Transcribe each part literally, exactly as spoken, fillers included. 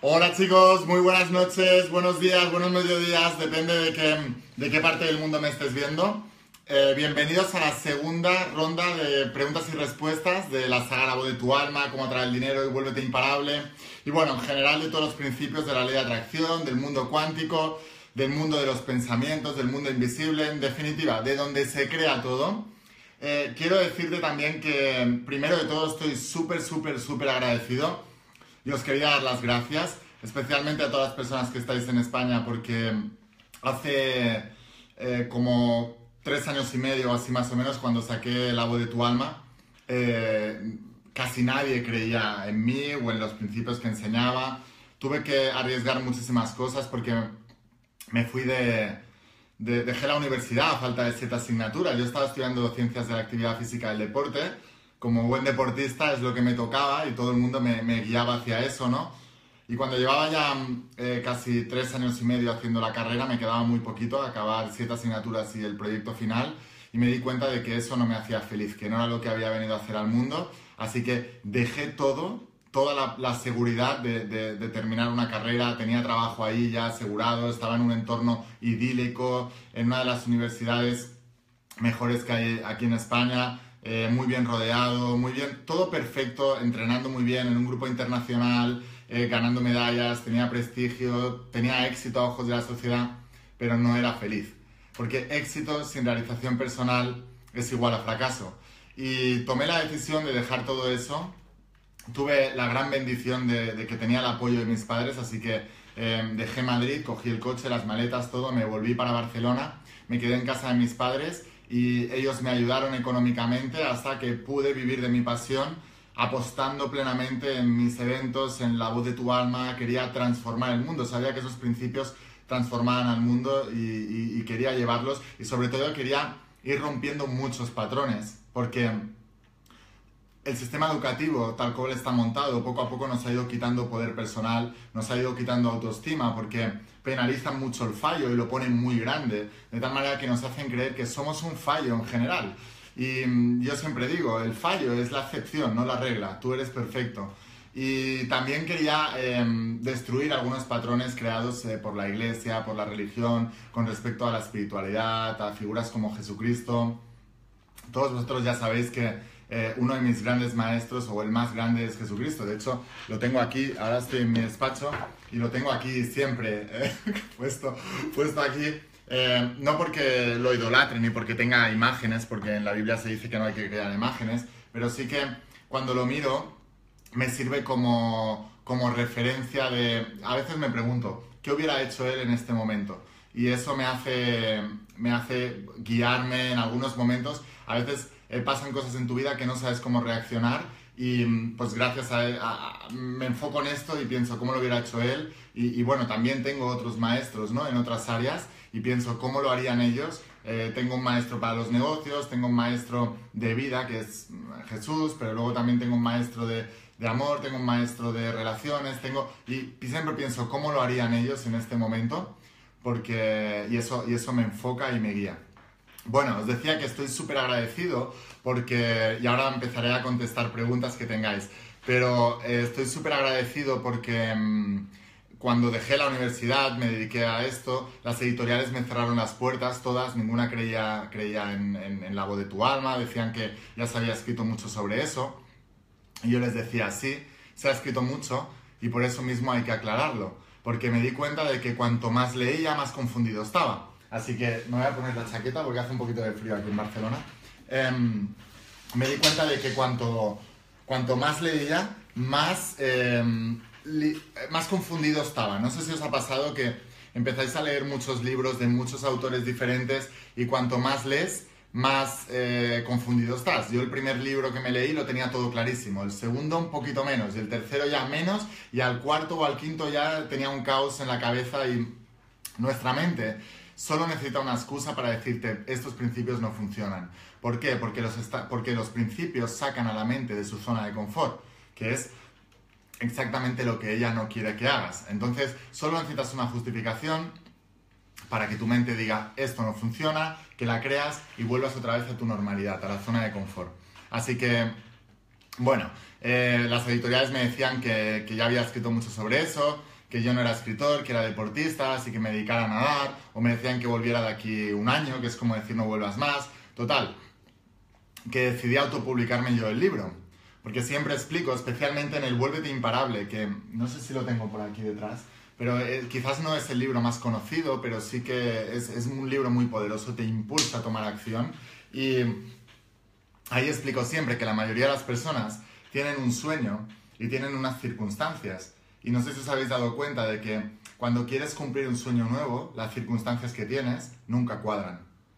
Hola chicos, muy buenas noches, buenos días, buenos mediodías, depende de qué, de qué parte del mundo me estés viendo. Eh, bienvenidos a la segunda ronda de preguntas y respuestas de la saga La voz de tu alma, cómo atraer el dinero y vuélvete imparable. Y bueno, en general de todos los principios de la ley de atracción, del mundo cuántico, del mundo de los pensamientos, del mundo invisible, en definitiva, de donde se crea todo. Eh, quiero decirte también que, primero de todo, estoy súper, súper, súper agradecido. Y os quería dar las gracias, especialmente a todas las personas que estáis en España, porque hace eh, como tres años y medio, así más o menos, cuando saqué La voz de tu alma, eh, casi nadie creía en mí o en los principios que enseñaba. Tuve que arriesgar muchísimas cosas porque me fui de... de dejé la universidad a falta de siete asignaturas. Yo estaba estudiando ciencias de la actividad física y del deporte. Como buen deportista es lo que me tocaba y todo el mundo me, me guiaba hacia eso, ¿no? Y cuando llevaba ya eh, casi tres años y medio haciendo la carrera, me quedaba muy poquito a acabar siete asignaturas y el proyecto final, y me di cuenta de que eso no me hacía feliz, que no era lo que había venido a hacer al mundo, así que dejé todo, toda la, la seguridad de, de, de terminar una carrera, tenía trabajo ahí ya asegurado, estaba en un entorno idílico, en una de las universidades mejores que hay aquí en España, Eh, muy bien rodeado, muy bien, todo perfecto, entrenando muy bien en un grupo internacional, eh, ganando medallas, tenía prestigio, tenía éxito a ojos de la sociedad, pero no era feliz. Porque éxito sin realización personal es igual a fracaso. Y tomé la decisión de dejar todo eso. Tuve la gran bendición de, de que tenía el apoyo de mis padres, así que eh, dejé Madrid, cogí el coche, las maletas, todo, me volví para Barcelona, me quedé en casa de mis padres y ellos me ayudaron económicamente hasta que pude vivir de mi pasión, apostando plenamente en mis eventos, en La voz de tu alma. Quería transformar el mundo, sabía que esos principios transformaban al mundo y, y, y quería llevarlos, y sobre todo quería ir rompiendo muchos patrones, porque el sistema educativo, tal como está montado, poco a poco nos ha ido quitando poder personal, nos ha ido quitando autoestima, porque penalizan mucho el fallo y lo ponen muy grande, de tal manera que nos hacen creer que somos un fallo en general. Y yo siempre digo, el fallo es la excepción, no la regla, tú eres perfecto. Y también quería eh, destruir algunos patrones creados eh, por la iglesia, por la religión, con respecto a la espiritualidad, a figuras como Jesucristo. Todos vosotros ya sabéis que Eh, uno de mis grandes maestros, o el más grande, es Jesucristo. De hecho, lo tengo aquí, ahora estoy en mi despacho y lo tengo aquí siempre eh, puesto, puesto aquí. Eh, no porque lo idolatre ni porque tenga imágenes, porque en la Biblia se dice que no hay que crear imágenes, pero sí que cuando lo miro me sirve como, como referencia de... A veces me pregunto, ¿qué hubiera hecho él en este momento? Y eso me hace, me hace guiarme en algunos momentos. A veces eh, pasan cosas en tu vida que no sabes cómo reaccionar y pues gracias a, a, a me enfoco en esto y pienso cómo lo hubiera hecho él, y, y bueno, también tengo otros maestros, ¿no?, en otras áreas, y pienso cómo lo harían ellos. Eh, tengo un maestro para los negocios, tengo un maestro de vida que es Jesús, pero luego también tengo un maestro de, de amor, tengo un maestro de relaciones, tengo, y, y siempre pienso cómo lo harían ellos en este momento, porque y eso, y eso me enfoca y me guía. Bueno, os decía que estoy súper agradecido porque, y ahora empezaré a contestar preguntas que tengáis, pero eh, estoy súper agradecido porque mmm, cuando dejé la universidad, me dediqué a esto, las editoriales me cerraron las puertas, todas, ninguna creía, creía en, en, en La voz de tu alma, decían que ya se había escrito mucho sobre eso, y yo les decía, sí, se ha escrito mucho, y por eso mismo hay que aclararlo, porque me di cuenta de que cuanto más leía, más confundido estaba. Así que me voy a poner la chaqueta porque hace un poquito de frío aquí en Barcelona. Eh, me di cuenta de que cuanto, cuanto más leía, más, eh, li, más confundido estaba. No sé si os ha pasado que empezáis a leer muchos libros de muchos autores diferentes y cuanto más lees, más eh, confundido estás. Yo el primer libro que me leí lo tenía todo clarísimo, el segundo un poquito menos, y el tercero ya menos, y al cuarto o al quinto ya tenía un caos en la cabeza. Y nuestra mente solo necesita una excusa para decirte, estos principios no funcionan. ¿Por qué? Porque los, esta- porque los principios sacan a la mente de su zona de confort, que es exactamente lo que ella no quiere que hagas. Entonces, solo necesitas una justificación para que tu mente diga, esto no funciona, que la creas y vuelvas otra vez a tu normalidad, a la zona de confort. Así que, bueno, eh, las editoriales me decían que, que ya había escrito mucho sobre eso, que yo no era escritor, que era deportista, así que me dedicara a nadar, o me decían que volviera de aquí un año, que es como decir no vuelvas más. Total, que decidí autopublicarme yo el libro. Porque siempre explico, especialmente en el Vuélvete Imparable, que no sé si lo tengo por aquí detrás, pero eh, quizás no es el libro más conocido, pero sí que es, es un libro muy poderoso, te impulsa a tomar acción. Y ahí explico siempre que la mayoría de las personas tienen un sueño y tienen unas circunstancias. Y no sé si os habéis dado cuenta de que cuando quieres cumplir un sueño nuevo, las circunstancias que tienes nunca cuadran.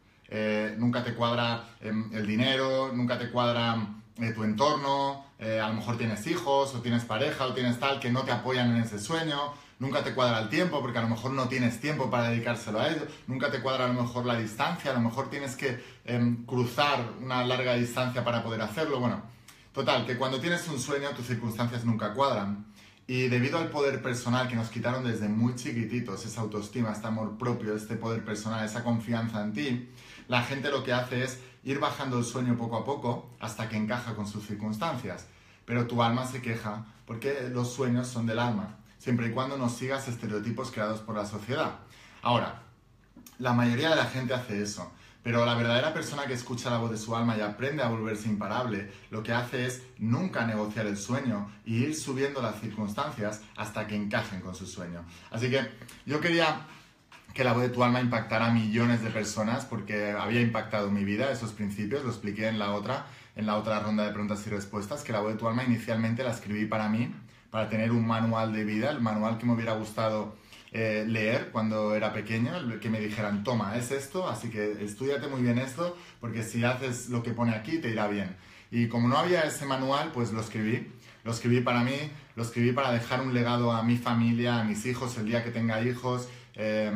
Eh, nunca te cuadra eh, el dinero, nunca te cuadra eh, tu entorno, eh, a lo mejor tienes hijos o tienes pareja o tienes tal que no te apoyan en ese sueño, nunca te cuadra el tiempo porque a lo mejor no tienes tiempo para dedicárselo a ello, nunca te cuadra a lo mejor la distancia, a lo mejor tienes que eh, cruzar una larga distancia para poder hacerlo. Bueno, total, que cuando tienes un sueño tus circunstancias nunca cuadran. Y debido al poder personal que nos quitaron desde muy chiquititos, esa autoestima, este amor propio, este poder personal, esa confianza en ti, la gente lo que hace es ir bajando el sueño poco a poco hasta que encaja con sus circunstancias. Pero tu alma se queja porque los sueños son del alma, siempre y cuando no sigas estereotipos creados por la sociedad. Ahora, la mayoría de la gente hace eso. Pero la verdadera persona que escucha la voz de su alma y aprende a volverse imparable, lo que hace es nunca negociar el sueño y ir subiendo las circunstancias hasta que encajen con su sueño. Así que yo quería que la voz de tu alma impactara a millones de personas porque había impactado mi vida, esos principios, lo expliqué en la otra, en la otra ronda de preguntas y respuestas, que la voz de tu alma inicialmente la escribí para mí, para tener un manual de vida, el manual que me hubiera gustado Eh, leer cuando era pequeño, que me dijeran, toma, es esto, así que estúdiate muy bien esto, porque si haces lo que pone aquí te irá bien. Y como no había ese manual, pues lo escribí. Lo escribí para mí, lo escribí para dejar un legado a mi familia, a mis hijos, el día que tenga hijos, eh,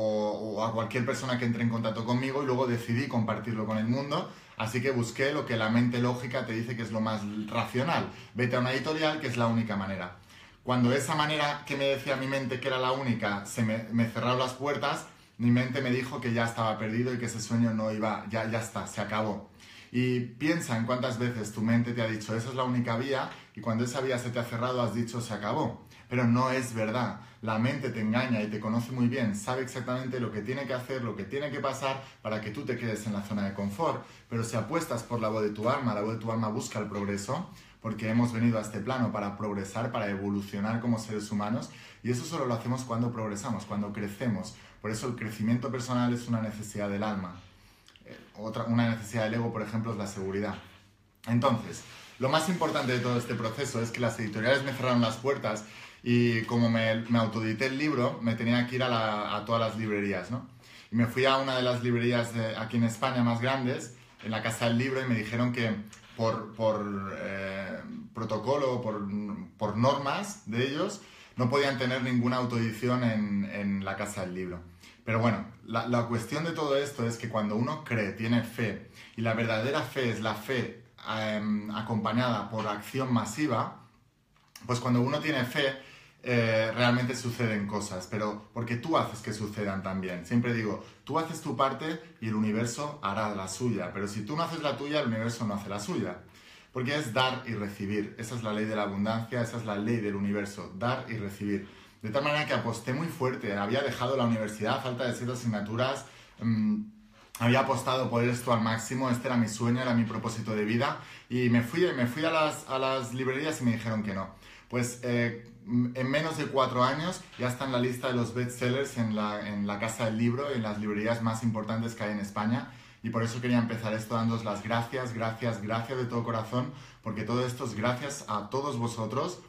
o, o a cualquier persona que entre en contacto conmigo, y luego decidí compartirlo con el mundo. Así que busqué lo que la mente lógica te dice que es lo más racional. Vete a una editorial, que es la única manera. Cuando esa manera que me decía mi mente que era la única, se me, me cerraron las puertas, mi mente me dijo que ya estaba perdido y que ese sueño no iba, ya, ya está, se acabó. Y piensa en cuántas veces tu mente te ha dicho, esa es la única vía, y cuando esa vía se te ha cerrado has dicho, se acabó. Pero no es verdad. La mente te engaña y te conoce muy bien, sabe exactamente lo que tiene que hacer, lo que tiene que pasar para que tú te quedes en la zona de confort. Pero si apuestas por la voz de tu alma, la voz de tu alma busca el progreso, porque hemos venido a este plano para progresar, para evolucionar como seres humanos, y eso solo lo hacemos cuando progresamos, cuando crecemos. Por eso el crecimiento personal es una necesidad del alma. Eh, otra, una necesidad del ego, por ejemplo, es la seguridad. Entonces, lo más importante de todo este proceso es que las editoriales me cerraron las puertas y como me, me autoedité el libro, me tenía que ir a, la, a todas las librerías, ¿no? Y me fui a una de las librerías de, aquí en España más grandes, en la Casa del Libro, y me dijeron que por, por eh, protocolo, por, por normas de ellos, no podían tener ninguna autoedición en, en la Casa del Libro. Pero bueno, la, la cuestión de todo esto es que cuando uno cree, tiene fe, y la verdadera fe es la fe eh, acompañada por acción masiva, pues cuando uno tiene fe, eh, realmente suceden cosas, pero porque tú haces que sucedan también. Siempre digo, tú haces tu parte y el universo hará la suya, pero si tú no haces la tuya, el universo no hace la suya. Porque es dar y recibir, esa es la ley de la abundancia, esa es la ley del universo, dar y recibir. De tal manera que aposté muy fuerte, había dejado la universidad a falta de siete asignaturas, mmm, había apostado por esto al máximo, este era mi sueño, era mi propósito de vida, y me fui, me fui a, las, a las librerías y me dijeron que no. Pues eh, en menos de cuatro años ya está en la lista de los bestsellers en la, en la Casa del Libro, en las librerías más importantes que hay en España, y por eso quería empezar esto dándoos las gracias, gracias, gracias de todo corazón, porque todo esto es gracias a todos vosotros.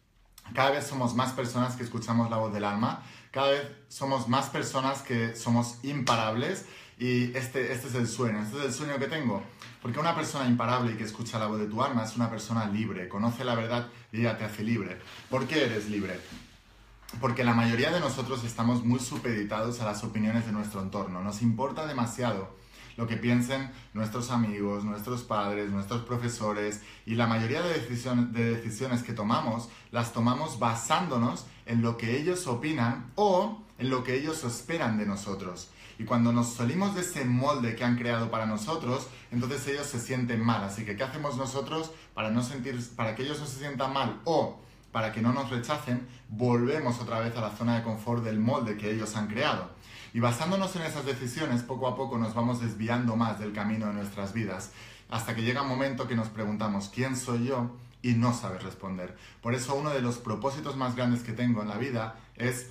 Cada vez somos más personas que escuchamos la voz del alma, cada vez somos más personas que somos imparables, y este, este es el sueño, este es el sueño que tengo. Porque una persona imparable y que escucha la voz de tu alma es una persona libre, conoce la verdad y ella te hace libre. ¿Por qué eres libre? Porque la mayoría de nosotros estamos muy supeditados a las opiniones de nuestro entorno. Nos importa demasiado lo que piensen nuestros amigos, nuestros padres, nuestros profesores, y la mayoría de decisiones, de decisiones que tomamos las tomamos basándonos en lo que ellos opinan o en lo que ellos esperan de nosotros. Y cuando nos salimos de ese molde que han creado para nosotros, entonces ellos se sienten mal. Así que, ¿qué hacemos nosotros para, no sentir, para que ellos no se sientan mal o para que no nos rechacen, volvemos otra vez a la zona de confort del molde que ellos han creado. Y basándonos en esas decisiones, poco a poco nos vamos desviando más del camino de nuestras vidas, hasta que llega un momento que nos preguntamos ¿quién soy yo? Y no sabes responder. Por eso uno de los propósitos más grandes que tengo en la vida es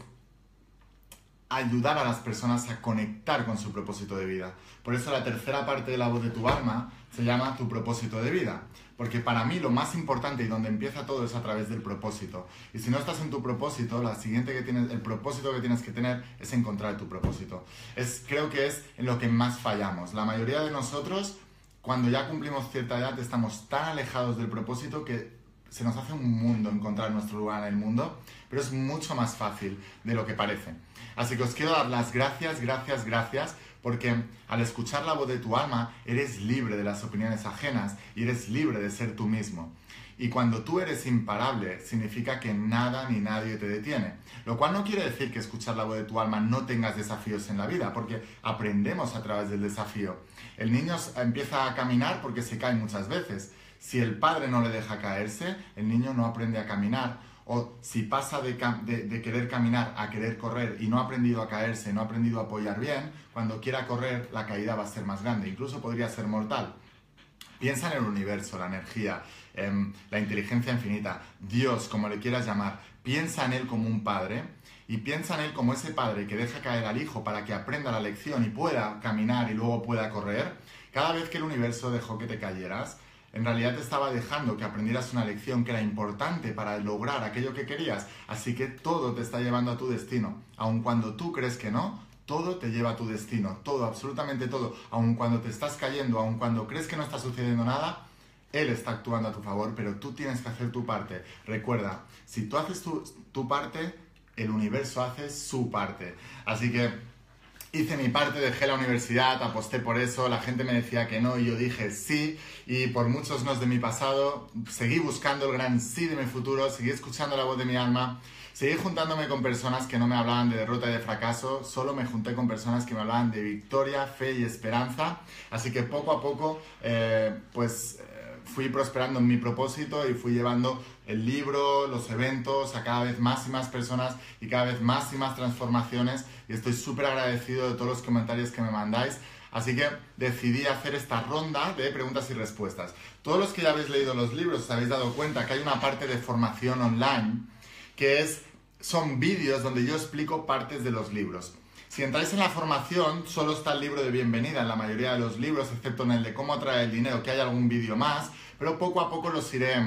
ayudar a las personas a conectar con su propósito de vida. Por eso la tercera parte de la voz de tu alma se llama tu propósito de vida. Porque para mí lo más importante y donde empieza todo es a través del propósito. Y si no estás en tu propósito, la siguiente que tienes, el propósito que tienes que tener es encontrar tu propósito. Es, creo que es en lo que más fallamos. La mayoría de nosotros, cuando ya cumplimos cierta edad, estamos tan alejados del propósito que se nos hace un mundo encontrar nuestro lugar en el mundo, pero es mucho más fácil de lo que parece. Así que os quiero dar las gracias, gracias, gracias, porque al escuchar la voz de tu alma, eres libre de las opiniones ajenas y eres libre de ser tú mismo. Y cuando tú eres imparable, significa que nada ni nadie te detiene. Lo cual no quiere decir que escuchar la voz de tu alma no tengas desafíos en la vida, porque aprendemos a través del desafío. El niño empieza a caminar porque se cae muchas veces. Si el padre no le deja caerse, el niño no aprende a caminar. O si pasa de, de, de querer caminar a querer correr y no ha aprendido a caerse, no ha aprendido a apoyar bien, cuando quiera correr la caída va a ser más grande, incluso podría ser mortal. Piensa en el universo, la energía, eh, la inteligencia infinita, Dios, como le quieras llamar. Piensa en Él como un padre y piensa en Él como ese padre que deja caer al hijo para que aprenda la lección y pueda caminar y luego pueda correr. Cada vez que el universo dejó que te cayeras, en realidad te estaba dejando que aprendieras una lección que era importante para lograr aquello que querías. Así que todo te está llevando a tu destino. Aun cuando tú crees que no, todo te lleva a tu destino. Todo, absolutamente todo. Aun cuando te estás cayendo, aun cuando crees que no está sucediendo nada, Él está actuando a tu favor, pero tú tienes que hacer tu parte. Recuerda, si tú haces tu, tu parte, el universo hace su parte. Así que hice mi parte, dejé la universidad, aposté por eso, la gente me decía que no y yo dije sí, y por muchos nos de mi pasado seguí buscando el gran sí de mi futuro, seguí escuchando la voz de mi alma, seguí juntándome con personas que no me hablaban de derrota y de fracaso, solo me junté con personas que me hablaban de victoria, fe y esperanza, así que poco a poco eh, pues eh, fui prosperando en mi propósito y fui llevando el libro, los eventos, a cada vez más y más personas y cada vez más y más transformaciones, y estoy súper agradecido de todos los comentarios que me mandáis. Así que decidí hacer esta ronda de preguntas y respuestas. Todos los que ya habéis leído los libros os habéis dado cuenta que hay una parte de formación online que es, son vídeos donde yo explico partes de los libros. Si entráis en la formación, solo está el libro de bienvenida en la mayoría de los libros, excepto en el de cómo atraer el dinero, que hay algún vídeo más, pero poco a poco los iré,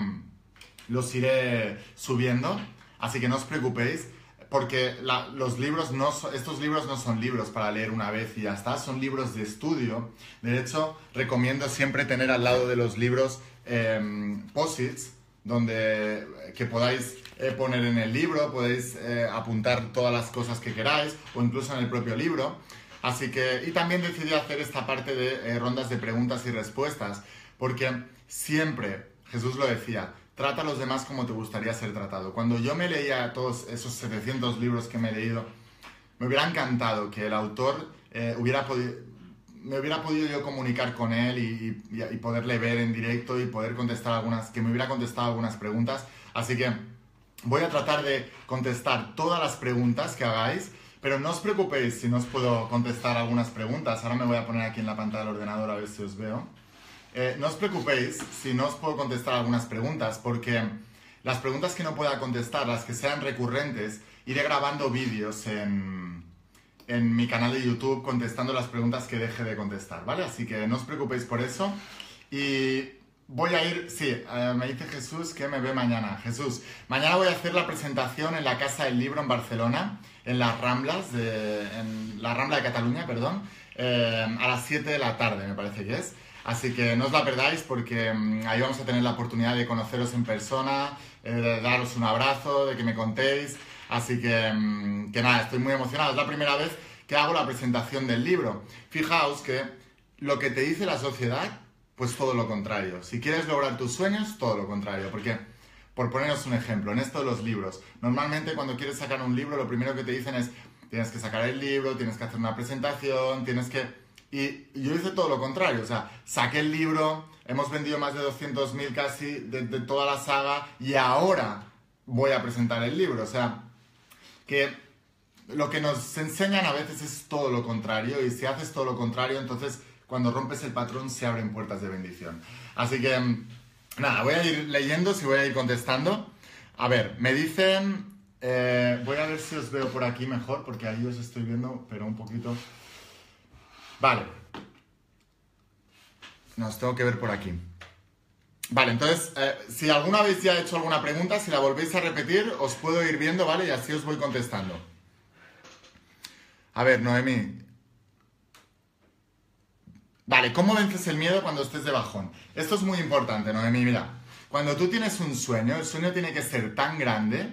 los iré subiendo, así que no os preocupéis, porque la, los libros no so, estos libros no son libros para leer una vez y ya está, son libros de estudio. De hecho, recomiendo siempre tener al lado de los libros eh, post-its, donde que podáis eh, poner en el libro, podéis eh, apuntar todas las cosas que queráis, o incluso en el propio libro. Así que, y también decidí hacer esta parte de eh, rondas de preguntas y respuestas, porque siempre, Jesús lo decía, trata a los demás como te gustaría ser tratado. Cuando yo me leía todos esos setecientos libros que me he leído, me hubiera encantado que el autor eh, hubiera podido, me hubiera podido yo comunicar con él y, y, y poderle ver en directo y poder contestar algunas, que me hubiera contestado algunas preguntas. Así que voy a tratar de contestar todas las preguntas que hagáis, pero no os preocupéis si no os puedo contestar algunas preguntas. Ahora me voy a poner aquí en la pantalla del ordenador a ver si os veo. Eh, no os preocupéis si no os puedo contestar algunas preguntas, porque las preguntas que no pueda contestar, las que sean recurrentes, iré grabando vídeos en, en mi canal de YouTube contestando las preguntas que deje de contestar, ¿vale? Así que no os preocupéis por eso. Y voy a ir, sí, eh, me dice Jesús que me ve mañana. Jesús, mañana voy a hacer la presentación en la Casa del Libro en Barcelona, en las Ramblas, de, en la Rambla de Cataluña, perdón, eh, a las siete de la tarde me parece que es. Así que no os la perdáis porque mmm, ahí vamos a tener la oportunidad de conoceros en persona, eh, de daros un abrazo, de que me contéis. Así que, mmm, que nada, estoy muy emocionado. Es la primera vez que hago la presentación del libro. Fijaos que lo que te dice la sociedad, pues todo lo contrario. Si quieres lograr tus sueños, todo lo contrario. Porque, por poneros un ejemplo, en esto de los libros, normalmente cuando quieres sacar un libro, lo primero que te dicen es tienes que sacar el libro, tienes que hacer una presentación, tienes que... Y yo hice todo lo contrario, o sea, saqué el libro, hemos vendido más de doscientos mil casi de, de toda la saga y ahora voy a presentar el libro. O sea, que lo que nos enseñan a veces es todo lo contrario, y si haces todo lo contrario, entonces cuando rompes el patrón se abren puertas de bendición. Así que, nada, voy a ir leyendo, si voy a ir contestando. A ver, me dicen... Eh, voy a ver si os veo por aquí mejor, porque ahí os estoy viendo, pero un poquito... Vale. Nos tengo que ver por aquí. Vale, entonces, eh, si alguna vez ya he hecho alguna pregunta, si la volvéis a repetir, os puedo ir viendo, ¿vale? Y así os voy contestando. A ver, Noemí. Vale, ¿cómo vences el miedo cuando estés de bajón? Esto es muy importante, Noemí, mira. Cuando tú tienes un sueño, el sueño tiene que ser tan grande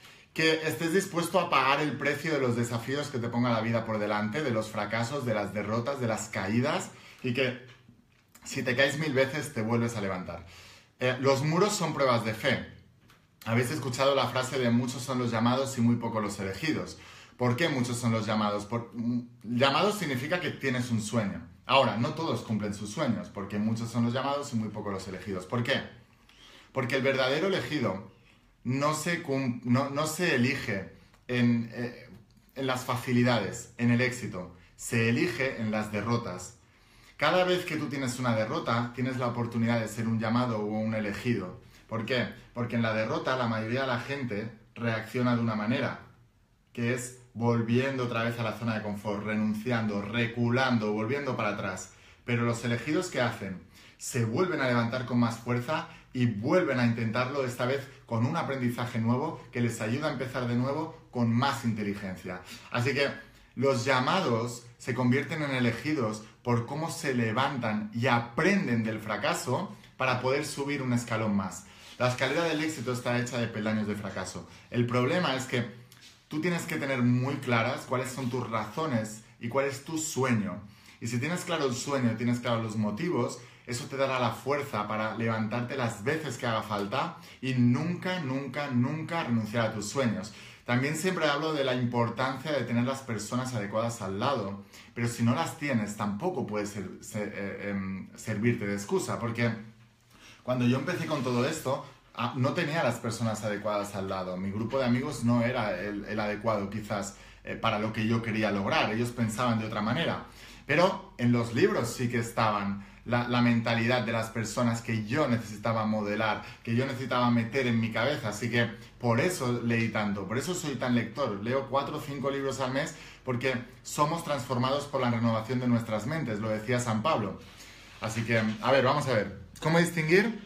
que estés dispuesto a pagar el precio de los desafíos que te ponga la vida por delante, de los fracasos, de las derrotas, de las caídas, y que si te caes mil veces te vuelves a levantar. Eh, los muros son pruebas de fe. Habéis escuchado la frase de muchos son los llamados y muy pocos los elegidos. ¿Por qué muchos son los llamados? Por, llamados significa que tienes un sueño. Ahora, no todos cumplen sus sueños, porque muchos son los llamados y muy pocos los elegidos. ¿Por qué? Porque el verdadero elegido no se, no, no se elige en, eh, en las facilidades, en el éxito. Se elige en las derrotas. Cada vez que tú tienes una derrota, tienes la oportunidad de ser un llamado o un elegido. ¿Por qué? Porque en la derrota la mayoría de la gente reacciona de una manera, que es volviendo otra vez a la zona de confort, renunciando, reculando, volviendo para atrás. Pero los elegidos, ¿qué hacen? Se vuelven a levantar con más fuerza y vuelven a intentarlo, esta vez con un aprendizaje nuevo que les ayuda a empezar de nuevo con más inteligencia. Así que los llamados se convierten en elegidos por cómo se levantan y aprenden del fracaso para poder subir un escalón más. La escalera del éxito está hecha de peldaños de fracaso. El problema es que tú tienes que tener muy claras cuáles son tus razones y cuál es tu sueño. Y si tienes claro el sueño y tienes claro los motivos, eso te dará la fuerza para levantarte las veces que haga falta y nunca, nunca, nunca renunciar a tus sueños. También siempre hablo de la importancia de tener las personas adecuadas al lado, pero si no las tienes tampoco puedes ser, ser, eh, eh, servirte de excusa, porque cuando yo empecé con todo esto, no tenía las personas adecuadas al lado. Mi grupo de amigos no era el, el adecuado quizás eh, para lo que yo quería lograr. Ellos pensaban de otra manera. Pero en los libros sí que estaban la, la mentalidad de las personas que yo necesitaba modelar, que yo necesitaba meter en mi cabeza. Así que por eso leí tanto, por eso soy tan lector. Leo cuatro o cinco libros al mes porque somos transformados por la renovación de nuestras mentes, lo decía San Pablo. Así que, a ver, vamos a ver. ¿Cómo distinguir?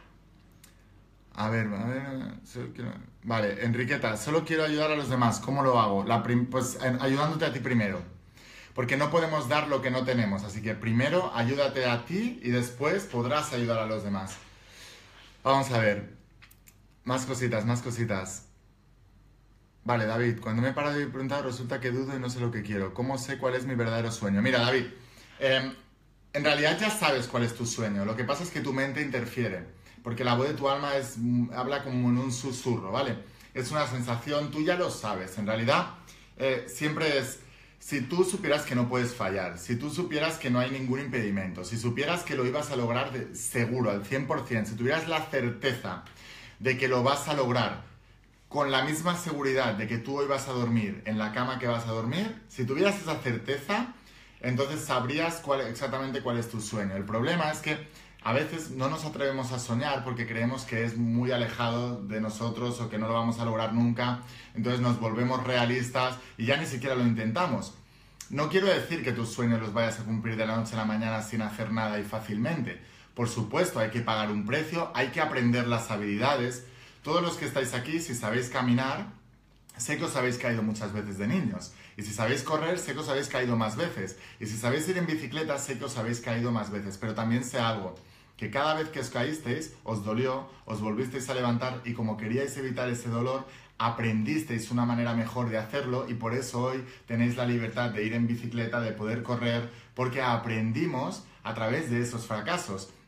A ver, a ver, solo quiero... Vale, Enriqueta, solo quiero ayudar a los demás. ¿Cómo lo hago? La prim... Pues ayudándote a ti primero. Porque no podemos dar lo que no tenemos. Así que primero ayúdate a ti y después podrás ayudar a los demás. Vamos a ver. Más cositas, más cositas. Vale, David, cuando me he parado y preguntado resulta que dudo y no sé lo que quiero. ¿Cómo sé cuál es mi verdadero sueño? Mira, David, eh, en realidad ya sabes cuál es tu sueño. Lo que pasa es que tu mente interfiere. Porque la voz de tu alma es, habla como en un susurro, ¿vale? Es una sensación, tú ya lo sabes. En realidad, eh, siempre es, si tú supieras que no puedes fallar, si tú supieras que no hay ningún impedimento, si supieras que lo ibas a lograr de, seguro, al cien por ciento, si tuvieras la certeza de que lo vas a lograr con la misma seguridad de que tú hoy vas a dormir en la cama que vas a dormir, si tuvieras esa certeza, entonces sabrías cuál, exactamente cuál es tu sueño. El problema es que a veces no nos atrevemos a soñar porque creemos que es muy alejado de nosotros o que no lo vamos a lograr nunca. Entonces nos volvemos realistas y ya ni siquiera lo intentamos. No quiero decir que tus sueños los vayas a cumplir de la noche a la mañana sin hacer nada y fácilmente. Por supuesto, hay que pagar un precio, hay que aprender las habilidades. Todos los que estáis aquí, si sabéis caminar, sé que os habéis caído muchas veces de niños. Y si sabéis correr, sé que os habéis caído más veces. Y si sabéis ir en bicicleta, sé que os habéis caído más veces. Pero también sé algo, que cada vez que os caísteis, os dolió, os volvisteis a levantar y como queríais evitar ese dolor, aprendisteis una manera mejor de hacerlo y por eso hoy tenéis la libertad de ir en bicicleta, de poder correr, porque aprendimos a través de esos fracasos.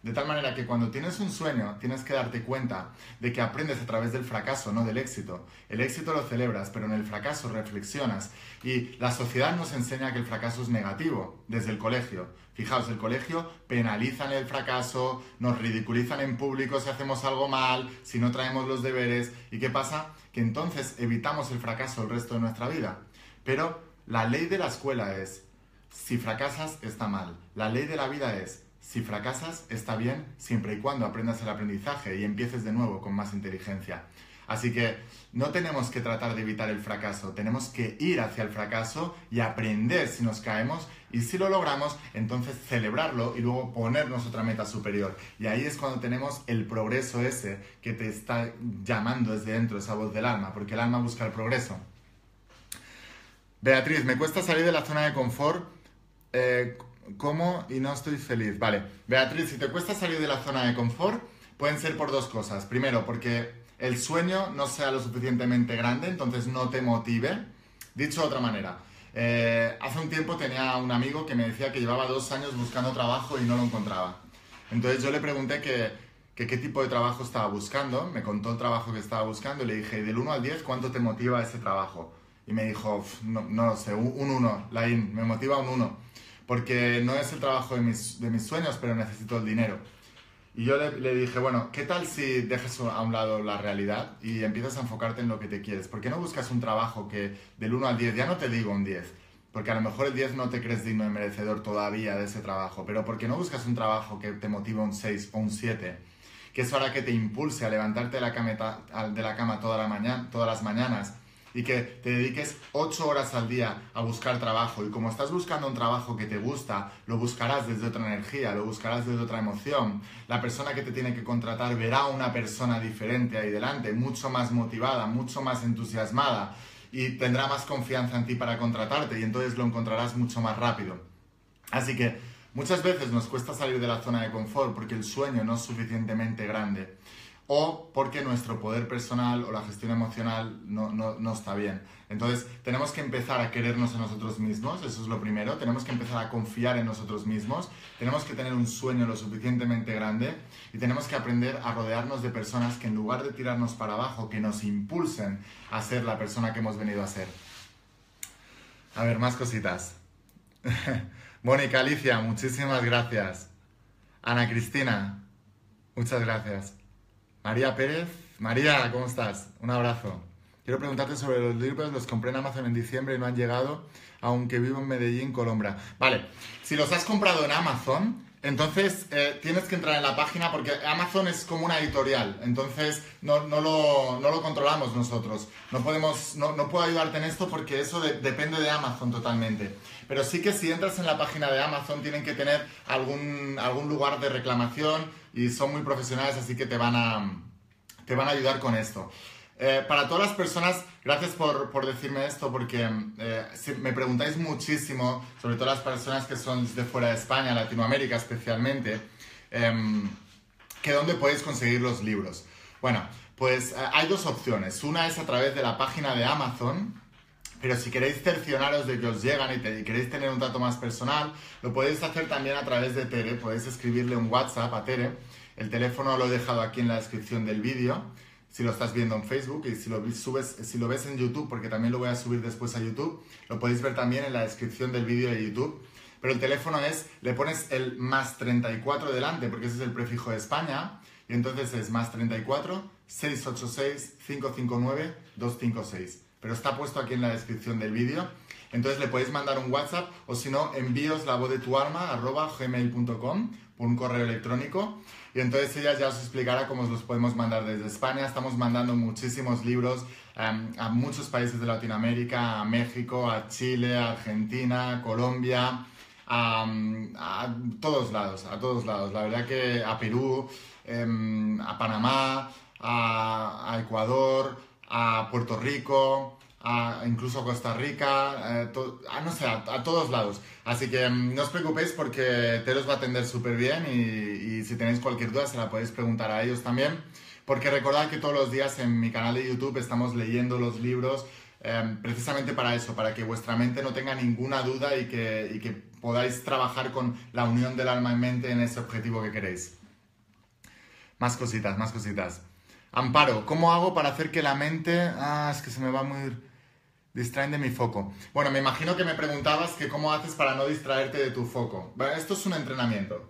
De tal manera que cuando tienes un sueño, tienes que darte cuenta de que aprendes a través del fracaso, no del éxito. El éxito lo celebras, pero en el fracaso reflexionas. Y la sociedad nos enseña que el fracaso es negativo, desde el colegio. Fijaos, el colegio penalizan el fracaso, nos ridiculizan en público si hacemos algo mal, si no traemos los deberes. ¿Y qué pasa? Que entonces evitamos el fracaso el resto de nuestra vida. Pero la ley de la escuela es, si fracasas, está mal. La ley de la vida es, si fracasas, está bien, siempre y cuando aprendas el aprendizaje y empieces de nuevo con más inteligencia. Así que no tenemos que tratar de evitar el fracaso, tenemos que ir hacia el fracaso y aprender si nos caemos, y si lo logramos, entonces celebrarlo y luego ponernos otra meta superior. Y ahí es cuando tenemos el progreso ese que te está llamando desde dentro, esa voz del alma, porque el alma busca el progreso. Beatriz, me cuesta salir de la zona de confort. Eh, ¿Cómo? Y no estoy feliz. Vale, Beatriz, si te cuesta salir de la zona de confort, pueden ser por dos cosas. Primero, porque el sueño no sea lo suficientemente grande, entonces no te motive. Dicho de otra manera, eh, hace un tiempo tenía un amigo que me decía que llevaba dos años buscando trabajo y no lo encontraba. Entonces yo le pregunté que, que qué tipo de trabajo estaba buscando, me contó el trabajo que estaba buscando y le dije, del uno al diez, ¿cuánto te motiva ese trabajo? Y me dijo, no, no lo sé, un uno, Laín, me motiva un uno. Porque no es el trabajo de mis, de mis sueños, pero necesito el dinero. Y yo le, le dije, bueno, ¿qué tal si dejas a un lado la realidad y empiezas a enfocarte en lo que te quieres? ¿Por qué no buscas un trabajo que del uno al diez, ya no te digo un diez, porque a lo mejor el diez no te crees digno y merecedor todavía de ese trabajo, pero ¿por qué no buscas un trabajo que te motive un seis o un siete? Que es hora que te impulse a levantarte de la, cameta, de la cama toda la mañana, todas las mañanas, y que te dediques ocho horas al día a buscar trabajo. Y como estás buscando un trabajo que te gusta, lo buscarás desde otra energía, lo buscarás desde otra emoción. La persona que te tiene que contratar verá a una persona diferente ahí delante, mucho más motivada, mucho más entusiasmada, y tendrá más confianza en ti para contratarte, y entonces lo encontrarás mucho más rápido. Así que muchas veces nos cuesta salir de la zona de confort porque el sueño no es suficientemente grande, o porque nuestro poder personal o la gestión emocional no, no, no está bien. Entonces tenemos que empezar a querernos a nosotros mismos, eso es lo primero. Tenemos que empezar a confiar en nosotros mismos, tenemos que tener un sueño lo suficientemente grande y tenemos que aprender a rodearnos de personas que en lugar de tirarnos para abajo, que nos impulsen a ser la persona que hemos venido a ser. A ver, más cositas. Mónica, Alicia, muchísimas gracias. Ana Cristina, muchas gracias. María Pérez, María, ¿cómo estás? Un abrazo. Quiero preguntarte sobre los libros, los compré en Amazon en diciembre y no han llegado, aunque vivo en Medellín, Colombia. Vale, si los has comprado en Amazon, entonces eh, tienes que entrar en la página porque Amazon es como una editorial, entonces no, no, lo, no lo controlamos nosotros. No, podemos, no, no puedo ayudarte en esto porque eso de, depende de Amazon totalmente. Pero sí que si entras en la página de Amazon tienen que tener algún, algún lugar de reclamación y son muy profesionales, así que te van a, te van a ayudar con esto. Eh, para todas las personas, gracias por, por decirme esto, porque eh, si me preguntáis muchísimo, sobre todo las personas que son de fuera de España, Latinoamérica especialmente, eh, que dónde podéis conseguir los libros. Bueno, pues eh, hay dos opciones. Una es a través de la página de Amazon, pero si queréis cercioraros de que os llegan y, te, y queréis tener un trato más personal, lo podéis hacer también a través de Tere. Podéis escribirle un WhatsApp a Tere. El teléfono lo he dejado aquí en la descripción del vídeo, si lo estás viendo en Facebook, y si lo, subes, si lo ves en YouTube, porque también lo voy a subir después a YouTube, lo podéis ver también en la descripción del vídeo de YouTube. Pero el teléfono es, le pones el más treinta y cuatro delante, porque ese es el prefijo de España, y entonces es más treinta y cuatro, seiscientos ochenta y seis, quinientos cincuenta y nueve, doscientos cincuenta y seis. Pero está puesto aquí en la descripción del vídeo. Entonces le podéis mandar un WhatsApp, o si no, envíos la voz de tu alma arroba gmail punto com por un correo electrónico, y entonces ella ya os explicará cómo os los podemos mandar desde España. Estamos mandando muchísimos libros um, a muchos países de Latinoamérica, a México, a Chile, a Argentina, Colombia, a, a todos lados, a todos lados. La verdad que a Perú, um, a Panamá, a, a Ecuador, a Puerto Rico, a, incluso a Costa Rica, a, to, a no sé, a, a todos lados. Así que um, no os preocupéis porque Tere os va a atender súper bien, y, y si tenéis cualquier duda se la podéis preguntar a ellos también. Porque recordad que todos los días en mi canal de YouTube estamos leyendo los libros um, precisamente para eso, para que vuestra mente no tenga ninguna duda y que, y que podáis trabajar con la unión del alma y mente en ese objetivo que queréis. Más cositas, más cositas. Amparo, ¿cómo hago para hacer que la mente... Ah, es que se me va muy... distraen de mi foco. Bueno, me imagino que me preguntabas que cómo haces para no distraerte de tu foco. Bueno, esto es un entrenamiento.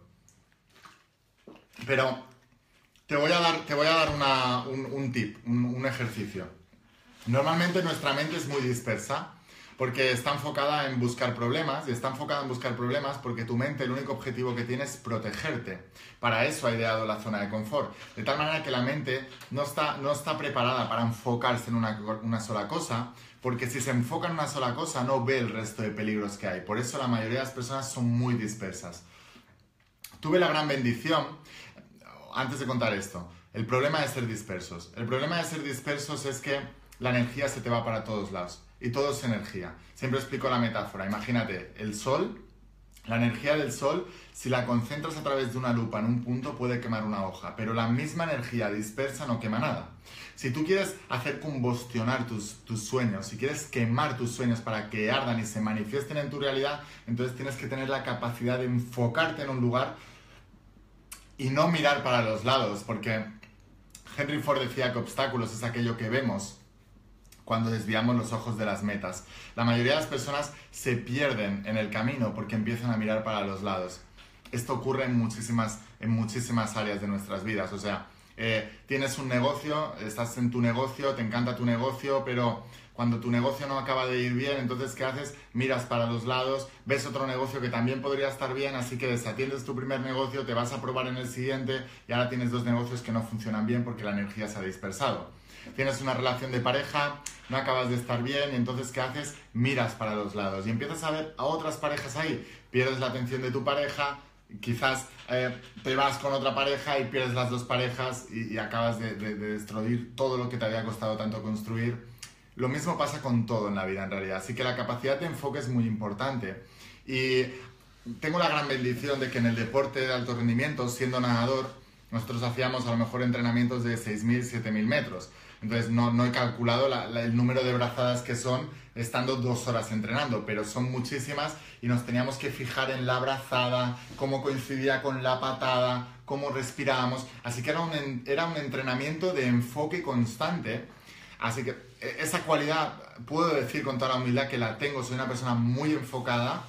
Pero te voy a dar, te voy a dar una, un, un tip, un, un ejercicio. Normalmente nuestra mente es muy dispersa porque está enfocada en buscar problemas y está enfocada en buscar problemas porque tu mente el único objetivo que tiene es protegerte. Para eso ha ideado la zona de confort. De tal manera que la mente no está, no está preparada para enfocarse en una, una sola cosa, porque si se enfoca en una sola cosa no ve el resto de peligros que hay. Por eso la mayoría de las personas son muy dispersas. Tuve la gran bendición, antes de contar esto, el problema de ser dispersos. El problema de ser dispersos es que la energía se te va para todos lados. Y todo es energía. Siempre explico la metáfora. Imagínate, el sol, la energía del sol, si la concentras a través de una lupa en un punto, puede quemar una hoja. Pero la misma energía dispersa no quema nada. Si tú quieres hacer combustionar tus, tus sueños, si quieres quemar tus sueños para que ardan y se manifiesten en tu realidad, entonces tienes que tener la capacidad de enfocarte en un lugar y no mirar para los lados. Porque Henry Ford decía que obstáculos es aquello que vemos cuando desviamos los ojos de las metas. La mayoría de las personas se pierden en el camino porque empiezan a mirar para los lados. Esto ocurre en muchísimas, en muchísimas áreas de nuestras vidas. O sea, eh, tienes un negocio, estás en tu negocio, te encanta tu negocio, pero cuando tu negocio no acaba de ir bien, entonces ¿qué haces? Miras para los lados, ves otro negocio que también podría estar bien, así que desatiendes tu primer negocio, te vas a probar en el siguiente y ahora tienes dos negocios que no funcionan bien porque la energía se ha dispersado. Tienes una relación de pareja, no acabas de estar bien, y entonces ¿qué haces? Miras para los lados y empiezas a ver a otras parejas ahí. Pierdes la atención de tu pareja, quizás eh, te vas con otra pareja y pierdes las dos parejas y, y acabas de, de, de destruir todo lo que te había costado tanto construir. Lo mismo pasa con todo en la vida en realidad, así que la capacidad de enfoque es muy importante. Y tengo la gran bendición de que en el deporte de alto rendimiento, siendo nadador, nosotros hacíamos a lo mejor entrenamientos de seis mil, siete mil metros. Entonces no, no he calculado la, la, el número de brazadas que son estando dos horas entrenando, pero son muchísimas y nos teníamos que fijar en la brazada, cómo coincidía con la patada, cómo respirábamos. Así que era un, era un entrenamiento de enfoque constante. Así que esa cualidad puedo decir con toda la humildad que la tengo. Soy una persona muy enfocada.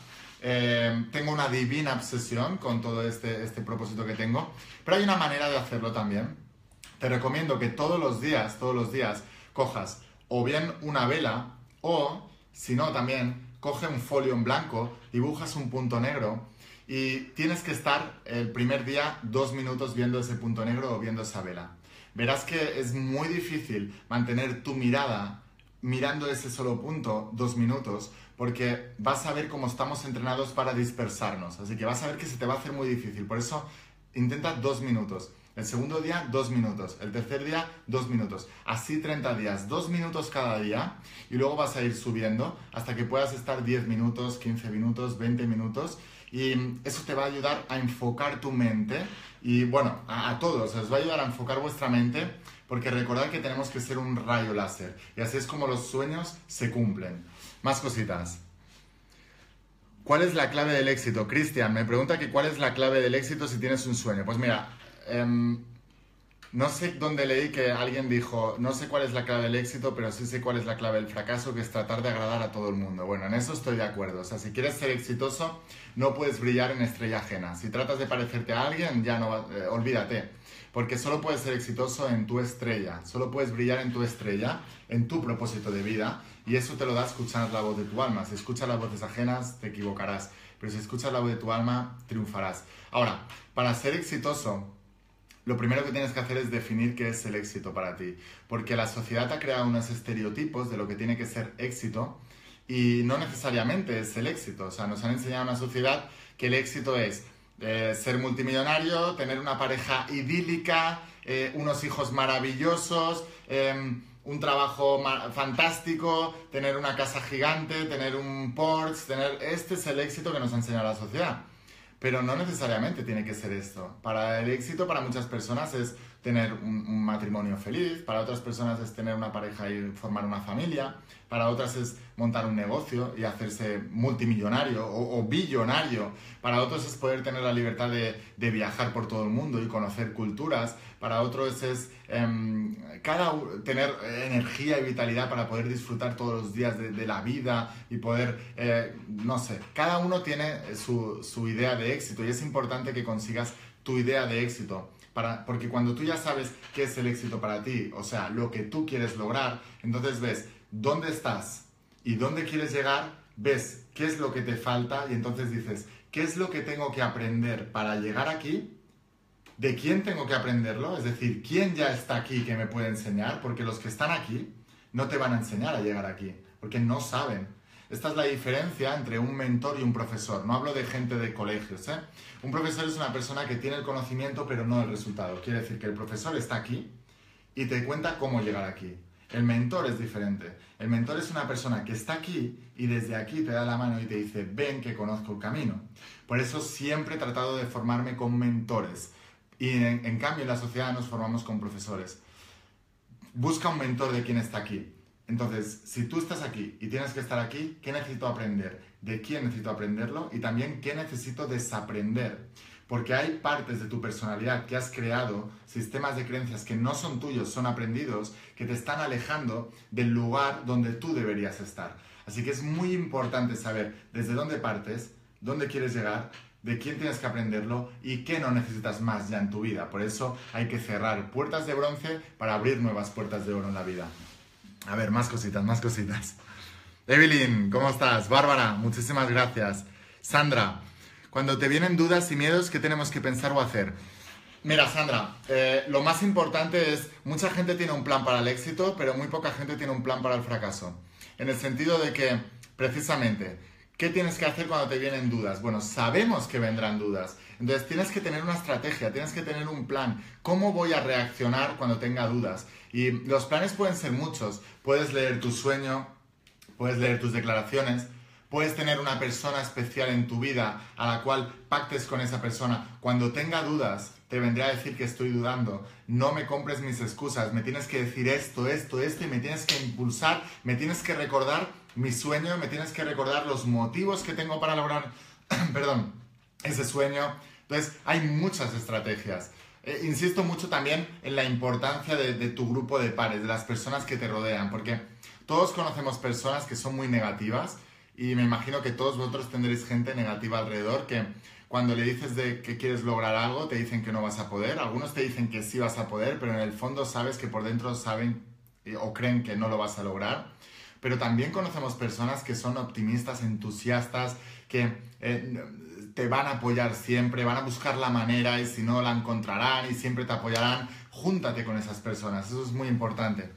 Eh, tengo una divina obsesión con todo este, este propósito que tengo. Pero hay una manera de hacerlo también. Te recomiendo que todos los días, todos los días, cojas o bien una vela o, si no, también coge un folio en blanco, dibujas un punto negro y tienes que estar el primer día dos minutos viendo ese punto negro o viendo esa vela. Verás que es muy difícil mantener tu mirada mirando ese solo punto dos minutos porque vas a ver cómo estamos entrenados para dispersarnos. Así que vas a ver que se te va a hacer muy difícil. Por eso intenta dos minutos. El segundo día, dos minutos. El tercer día, dos minutos. Así treinta días, dos minutos cada día. Y luego vas a ir subiendo hasta que puedas estar diez minutos, quince minutos, veinte minutos. Y eso te va a ayudar a enfocar tu mente. Y bueno, a, a todos os va a ayudar a enfocar vuestra mente. Porque recordad que tenemos que ser un rayo láser. Y así es como los sueños se cumplen. Más cositas. ¿Cuál es la clave del éxito? Cristian me pregunta que cuál es la clave del éxito si tienes un sueño. Pues mira... Um, no sé dónde leí que alguien dijo, no sé cuál es la clave del éxito, pero sí sé cuál es la clave del fracaso, que es tratar de agradar a todo el mundo. Bueno, en eso estoy de acuerdo. O sea, si quieres ser exitoso, no puedes brillar en estrella ajena. Si tratas de parecerte a alguien, ya no, eh, olvídate. Porque solo puedes ser exitoso en tu estrella. Solo puedes brillar en tu estrella, en tu propósito de vida. Y eso te lo da escuchar la voz de tu alma. Si escuchas las voces ajenas, te equivocarás. Pero si escuchas la voz de tu alma, triunfarás. Ahora, para ser exitoso, lo primero que tienes que hacer es definir qué es el éxito para ti. Porque la sociedad ha creado unos estereotipos de lo que tiene que ser éxito y no necesariamente es el éxito. O sea, nos han enseñado en una sociedad que el éxito es eh, ser multimillonario, tener una pareja idílica, eh, unos hijos maravillosos, eh, un trabajo fantástico, tener una casa gigante, tener un Porsche, tener... Este es el éxito que nos ha enseñado la sociedad. Pero no necesariamente tiene que ser esto. Para el éxito, para muchas personas, es tener un, un matrimonio feliz, para otras personas es tener una pareja y formar una familia, para otras es montar un negocio y hacerse multimillonario o, o billonario, para otros es poder tener la libertad de, de viajar por todo el mundo y conocer culturas, para otros es eh, cada, tener energía y vitalidad para poder disfrutar todos los días de, de la vida y poder, eh, no sé, cada uno tiene su, su idea de éxito y es importante que consigas tu idea de éxito. Para, porque cuando tú ya sabes qué es el éxito para ti, o sea, lo que tú quieres lograr, entonces ves dónde estás y dónde quieres llegar, ves qué es lo que te falta y entonces dices, ¿qué es lo que tengo que aprender para llegar aquí? ¿De quién tengo que aprenderlo? Es decir, ¿quién ya está aquí que me puede enseñar? Porque los que están aquí no te van a enseñar a llegar aquí, porque no saben. Esta es la diferencia entre un mentor y un profesor. No hablo de gente de colegios, ¿eh? Un profesor es una persona que tiene el conocimiento pero no el resultado. Quiere decir que el profesor está aquí y te cuenta cómo llegar aquí. El mentor es diferente. El mentor es una persona que está aquí y desde aquí te da la mano y te dice, ven que conozco el camino. Por eso siempre he tratado de formarme con mentores. Y en, en cambio en la sociedad nos formamos con profesores. Busca un mentor de quien está aquí. Entonces, si tú estás aquí y tienes que estar aquí, ¿qué necesito aprender? ¿De quién necesito aprenderlo? Y también, ¿qué necesito desaprender? Porque hay partes de tu personalidad que has creado, sistemas de creencias que no son tuyos, son aprendidos, que te están alejando del lugar donde tú deberías estar. Así que es muy importante saber desde dónde partes, dónde quieres llegar, de quién tienes que aprenderlo y qué no necesitas más ya en tu vida. Por eso hay que cerrar puertas de bronce para abrir nuevas puertas de oro en la vida. A ver, más cositas, más cositas. Evelyn, ¿cómo estás? Bárbara, muchísimas gracias. Sandra, cuando te vienen dudas y miedos, ¿qué tenemos que pensar o hacer? Mira, Sandra, eh, lo más importante es, mucha gente tiene un plan para el éxito, pero muy poca gente tiene un plan para el fracaso. En el sentido de que, precisamente, ¿qué tienes que hacer cuando te vienen dudas? Bueno, sabemos que vendrán dudas. Entonces tienes que tener una estrategia, tienes que tener un plan. ¿Cómo voy a reaccionar cuando tenga dudas? Y los planes pueden ser muchos. Puedes leer tu sueño, puedes leer tus declaraciones, puedes tener una persona especial en tu vida a la cual pactes con esa persona. Cuando tenga dudas, te vendré a decir que estoy dudando. No me compres mis excusas. Me tienes que decir esto, esto, esto y me tienes que impulsar, me tienes que recordar mi sueño, me tienes que recordar los motivos que tengo para lograr, perdón, ese sueño. Entonces, hay muchas estrategias. Eh, insisto mucho también en la importancia de, de tu grupo de pares, de las personas que te rodean, porque todos conocemos personas que son muy negativas y me imagino que todos vosotros tendréis gente negativa alrededor que cuando le dices de que quieres lograr algo te dicen que no vas a poder. Algunos te dicen que sí vas a poder, pero en el fondo sabes que por dentro saben eh, o creen que no lo vas a lograr. Pero también conocemos personas que son optimistas, entusiastas, que eh, te van a apoyar siempre, van a buscar la manera y si no la encontrarán y siempre te apoyarán. Júntate con esas personas, eso es muy importante.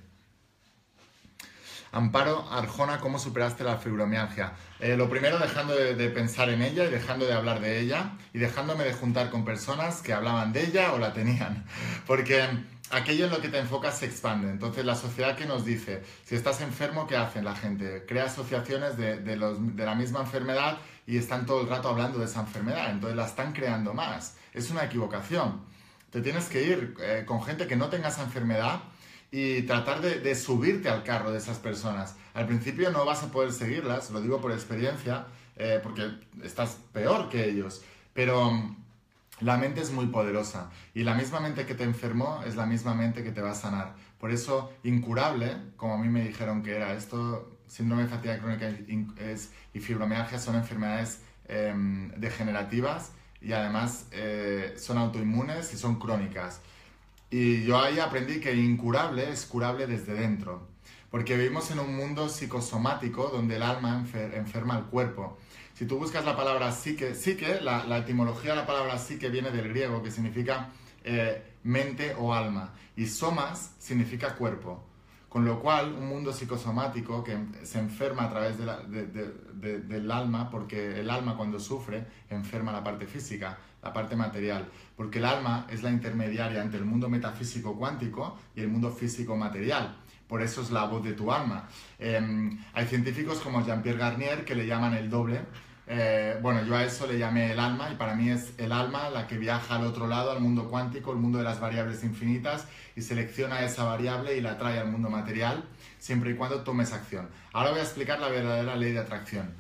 Amparo Arjona, ¿cómo superaste la fibromialgia? Eh, lo primero, dejando de, de pensar en ella y dejando de hablar de ella y dejándome de juntar con personas que hablaban de ella o la tenían. Porque aquello en lo que te enfocas se expande. Entonces, la sociedad que nos dice, si estás enfermo, ¿qué hacen la gente? Crea asociaciones de, de, los, de la misma enfermedad y están todo el rato hablando de esa enfermedad. Entonces, la están creando más. Es una equivocación. Te tienes que ir eh, con gente que no tenga esa enfermedad y tratar de, de subirte al carro de esas personas. Al principio no vas a poder seguirlas, lo digo por experiencia, eh, porque estás peor que ellos, pero um, la mente es muy poderosa y la misma mente que te enfermó es la misma mente que te va a sanar. Por eso, incurable, como a mí me dijeron que era esto, síndrome de fatiga crónica es, y fibromialgia son enfermedades eh, degenerativas y además eh, son autoinmunes y son crónicas. Y yo ahí aprendí que incurable es curable desde dentro, porque vivimos en un mundo psicosomático donde el alma enfer enferma al cuerpo. Si tú buscas la palabra psique, psique la, la etimología de la palabra psique viene del griego, que significa eh, mente o alma, y somas significa cuerpo. Con lo cual, un mundo psicosomático que se enferma a través de la, de, de, de, del alma, porque el alma cuando sufre enferma la parte física, la parte material, porque el alma es la intermediaria entre el mundo metafísico cuántico y el mundo físico material. Por eso es la voz de tu alma. Eh, hay científicos como Jean-Pierre Garnier que le llaman el doble, Eh, bueno, yo a eso le llamé el alma y para mí es el alma la que viaja al otro lado, al mundo cuántico, el mundo de las variables infinitas y selecciona esa variable y la trae al mundo material siempre y cuando tomes acción. Ahora voy a explicar la verdadera ley de atracción.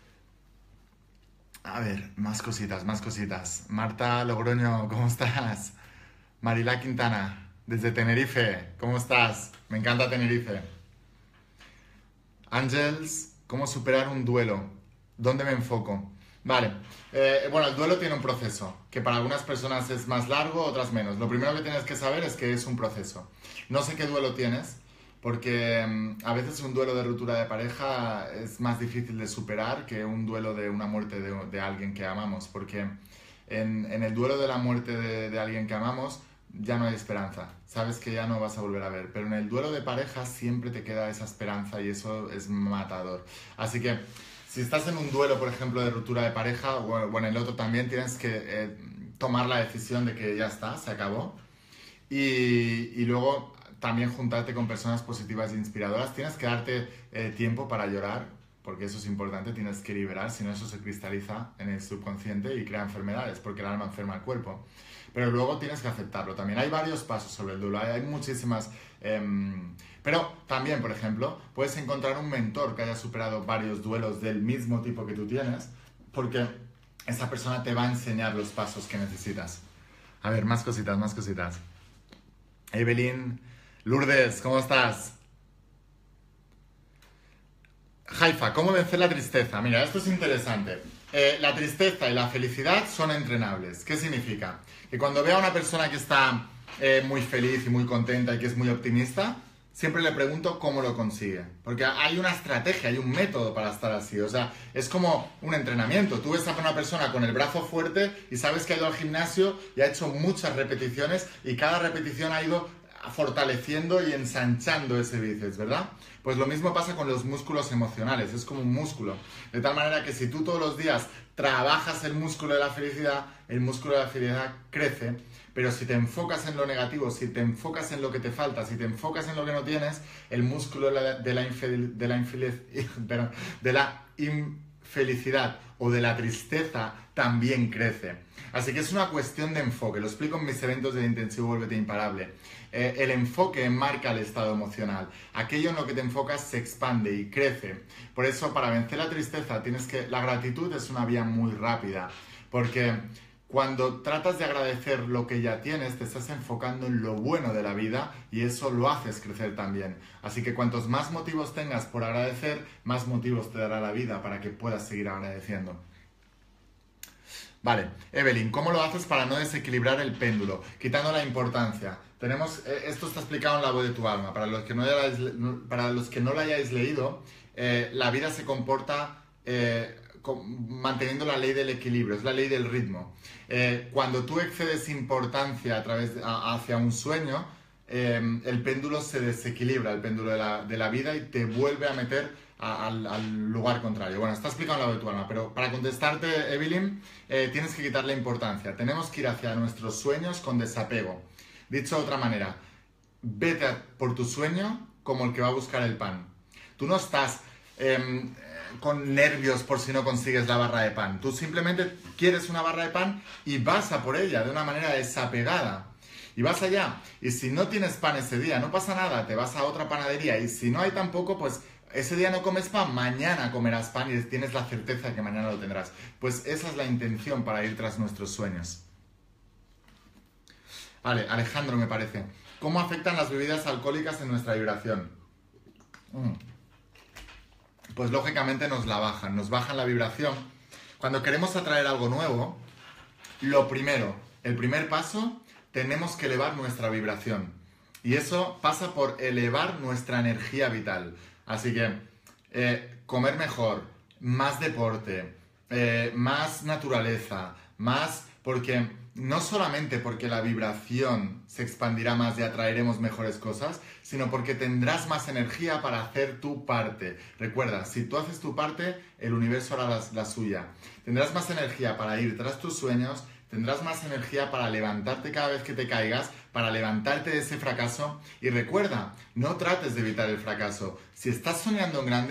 A ver, más cositas, más cositas. Marta Logroño, ¿cómo estás? Marilá Quintana, desde Tenerife, ¿cómo estás? Me encanta Tenerife. Ángels, ¿cómo superar un duelo? ¿Dónde me enfoco? Vale, eh, bueno, el duelo tiene un proceso, que para algunas personas es más largo, otras menos. Lo primero que tienes que saber es que es un proceso. No sé qué duelo tienes, porque um, a veces un duelo de ruptura de pareja es más difícil de superar que un duelo de una muerte de, de alguien que amamos, porque en, en el duelo de la muerte de, de alguien que amamos ya no hay esperanza, sabes que ya no vas a volver a ver, pero en el duelo de pareja siempre te queda esa esperanza y eso es matador. Así que si estás en un duelo, por ejemplo, de ruptura de pareja, o bueno, en el otro también tienes que eh, tomar la decisión de que ya está, se acabó. Y, y luego también juntarte con personas positivas e inspiradoras. Tienes que darte eh, tiempo para llorar, porque eso es importante, tienes que liberar, si no eso se cristaliza en el subconsciente y crea enfermedades, porque el alma enferma el cuerpo. Pero luego tienes que aceptarlo también. Hay varios pasos sobre el duelo, hay, hay muchísimas... Eh, pero también, por ejemplo, puedes encontrar un mentor que haya superado varios duelos del mismo tipo que tú tienes, porque esa persona te va a enseñar los pasos que necesitas. A ver, más cositas, más cositas. Evelyn, Lourdes, ¿cómo estás? Haifa, ¿cómo vencer la tristeza? Mira, esto es interesante. Eh, la tristeza y la felicidad son entrenables. ¿Qué significa? Que cuando veo a una persona que está eh, muy feliz y muy contenta y que es muy optimista, siempre le pregunto cómo lo consigue. Porque hay una estrategia, hay un método para estar así. O sea, es como un entrenamiento. Tú ves a una persona con el brazo fuerte y sabes que ha ido al gimnasio y ha hecho muchas repeticiones y cada repetición ha ido fortaleciendo y ensanchando ese bíceps, ¿verdad? Pues lo mismo pasa con los músculos emocionales, es como un músculo. De tal manera que si tú todos los días trabajas el músculo de la felicidad, el músculo de la felicidad crece, pero si te enfocas en lo negativo, si te enfocas en lo que te falta, si te enfocas en lo que no tienes, el músculo de la, de la, infel, de la, infeliz, perdón, de la infelicidad o de la tristeza también crece. Así que es una cuestión de enfoque, lo explico en mis eventos de Intensivo Vuélvete Imparable. Eh, el enfoque marca el estado emocional. Aquello en lo que te enfocas se expande y crece. Por eso, para vencer la tristeza, tienes que... La gratitud es una vía muy rápida, porque cuando tratas de agradecer lo que ya tienes, te estás enfocando en lo bueno de la vida y eso lo haces crecer también. Así que cuantos más motivos tengas por agradecer, más motivos te dará la vida para que puedas seguir agradeciendo. Vale, Evelyn, ¿cómo lo haces para no desequilibrar el péndulo? Quitando la importancia. Tenemos, eh, esto está explicado en La Voz de tu Alma. Para los que no, hayáis, para los que no lo hayáis leído, eh, la vida se comporta eh, con, manteniendo la ley del equilibrio, es la ley del ritmo. Eh, cuando tú excedes importancia a través de, a, hacia un sueño, eh, el péndulo se desequilibra, el péndulo de la, de la vida y te vuelve a meter Al, al lugar contrario. Bueno, está explicado en La Voz de tu Alma, pero para contestarte, Evelyn, eh, tienes que quitarle importancia. Tenemos que ir hacia nuestros sueños con desapego. Dicho de otra manera, vete a, por tu sueño como el que va a buscar el pan. Tú no estás eh, con nervios por si no consigues la barra de pan. Tú simplemente quieres una barra de pan y vas a por ella de una manera desapegada. Y vas allá. Y si no tienes pan ese día, no pasa nada, te vas a otra panadería. Y si no hay tampoco, pues... Ese día no comes pan, mañana comerás pan y tienes la certeza de que mañana lo tendrás. Pues esa es la intención para ir tras nuestros sueños. Vale, Alejandro me parece. ¿Cómo afectan las bebidas alcohólicas en nuestra vibración? Mm. Pues lógicamente nos la bajan, nos bajan la vibración. Cuando queremos atraer algo nuevo, lo primero, el primer paso, tenemos que elevar nuestra vibración. Y eso pasa por elevar nuestra energía vital. Así que eh, comer mejor, más deporte, eh, más naturaleza, más... Porque no solamente porque la vibración se expandirá más y atraeremos mejores cosas, sino porque tendrás más energía para hacer tu parte. Recuerda, si tú haces tu parte, el universo hará la, la suya. Tendrás más energía para ir tras tus sueños, tendrás más energía para levantarte cada vez que te caigas, para levantarte de ese fracaso. Y recuerda, no trates de evitar el fracaso. Si estás soñando en grande,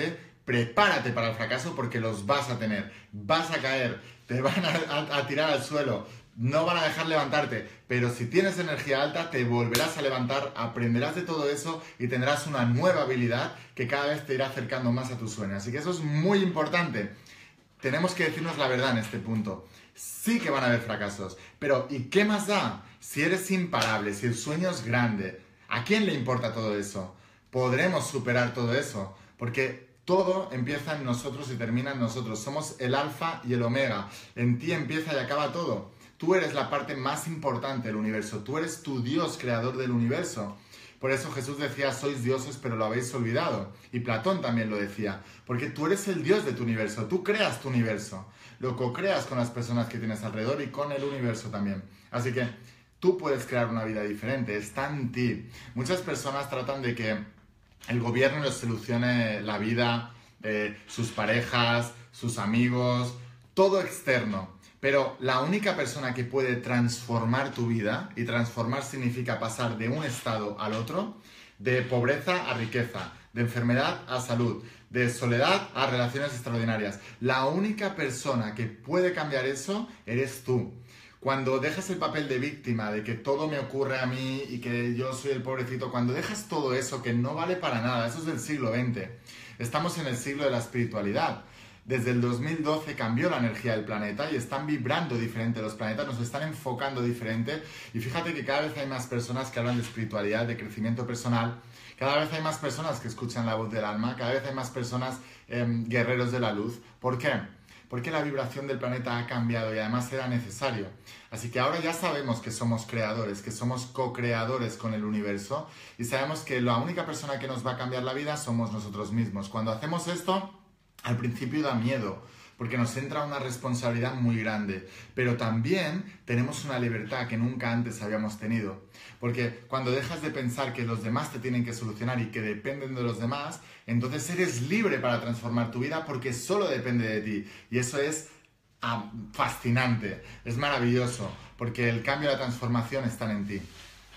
prepárate para el fracaso porque los vas a tener. Vas a caer, te van a, a, a tirar al suelo, no van a dejar levantarte, pero si tienes energía alta te volverás a levantar, aprenderás de todo eso y tendrás una nueva habilidad que cada vez te irá acercando más a tu sueño. Así que eso es muy importante. Tenemos que decirnos la verdad en este punto. Sí que van a haber fracasos, pero ¿y qué más da? Si eres imparable, si el sueño es grande, ¿a quién le importa todo eso? Podremos superar todo eso, porque todo empieza en nosotros y termina en nosotros. Somos el alfa y el omega. En ti empieza y acaba todo. Tú eres la parte más importante del universo. Tú eres tu Dios creador del universo. Por eso Jesús decía, sois dioses, pero lo habéis olvidado. Y Platón también lo decía. Porque tú eres el Dios de tu universo. Tú creas tu universo. Lo co-creas con las personas que tienes alrededor y con el universo también. Así que tú puedes crear una vida diferente. Está en ti. Muchas personas tratan de que el gobierno les solucione la vida, eh, sus parejas, sus amigos, todo externo. Pero la única persona que puede transformar tu vida, y transformar significa pasar de un estado al otro, de pobreza a riqueza, de enfermedad a salud, de soledad a relaciones extraordinarias. La única persona que puede cambiar eso eres tú. Cuando dejas el papel de víctima, de que todo me ocurre a mí y que yo soy el pobrecito, cuando dejas todo eso que no vale para nada, eso es del siglo veinte. Estamos en el siglo de la espiritualidad. Desde el dos mil doce cambió la energía del planeta y están vibrando diferente los planetas, nos están enfocando diferente. Y fíjate que cada vez hay más personas que hablan de espiritualidad, de crecimiento personal. Cada vez hay más personas que escuchan la voz del alma, cada vez hay más personas eh, guerreros de la luz. ¿Por qué? Porque la vibración del planeta ha cambiado y además era necesario. Así que ahora ya sabemos que somos creadores, que somos co-creadores con el universo y sabemos que la única persona que nos va a cambiar la vida somos nosotros mismos. Cuando hacemos esto, al principio da miedo, porque nos entra una responsabilidad muy grande, pero también tenemos una libertad que nunca antes habíamos tenido, porque cuando dejas de pensar que los demás te tienen que solucionar y que dependen de los demás, entonces eres libre para transformar tu vida porque solo depende de ti, y eso es ah, fascinante, es maravilloso, porque el cambio y la transformación están en ti.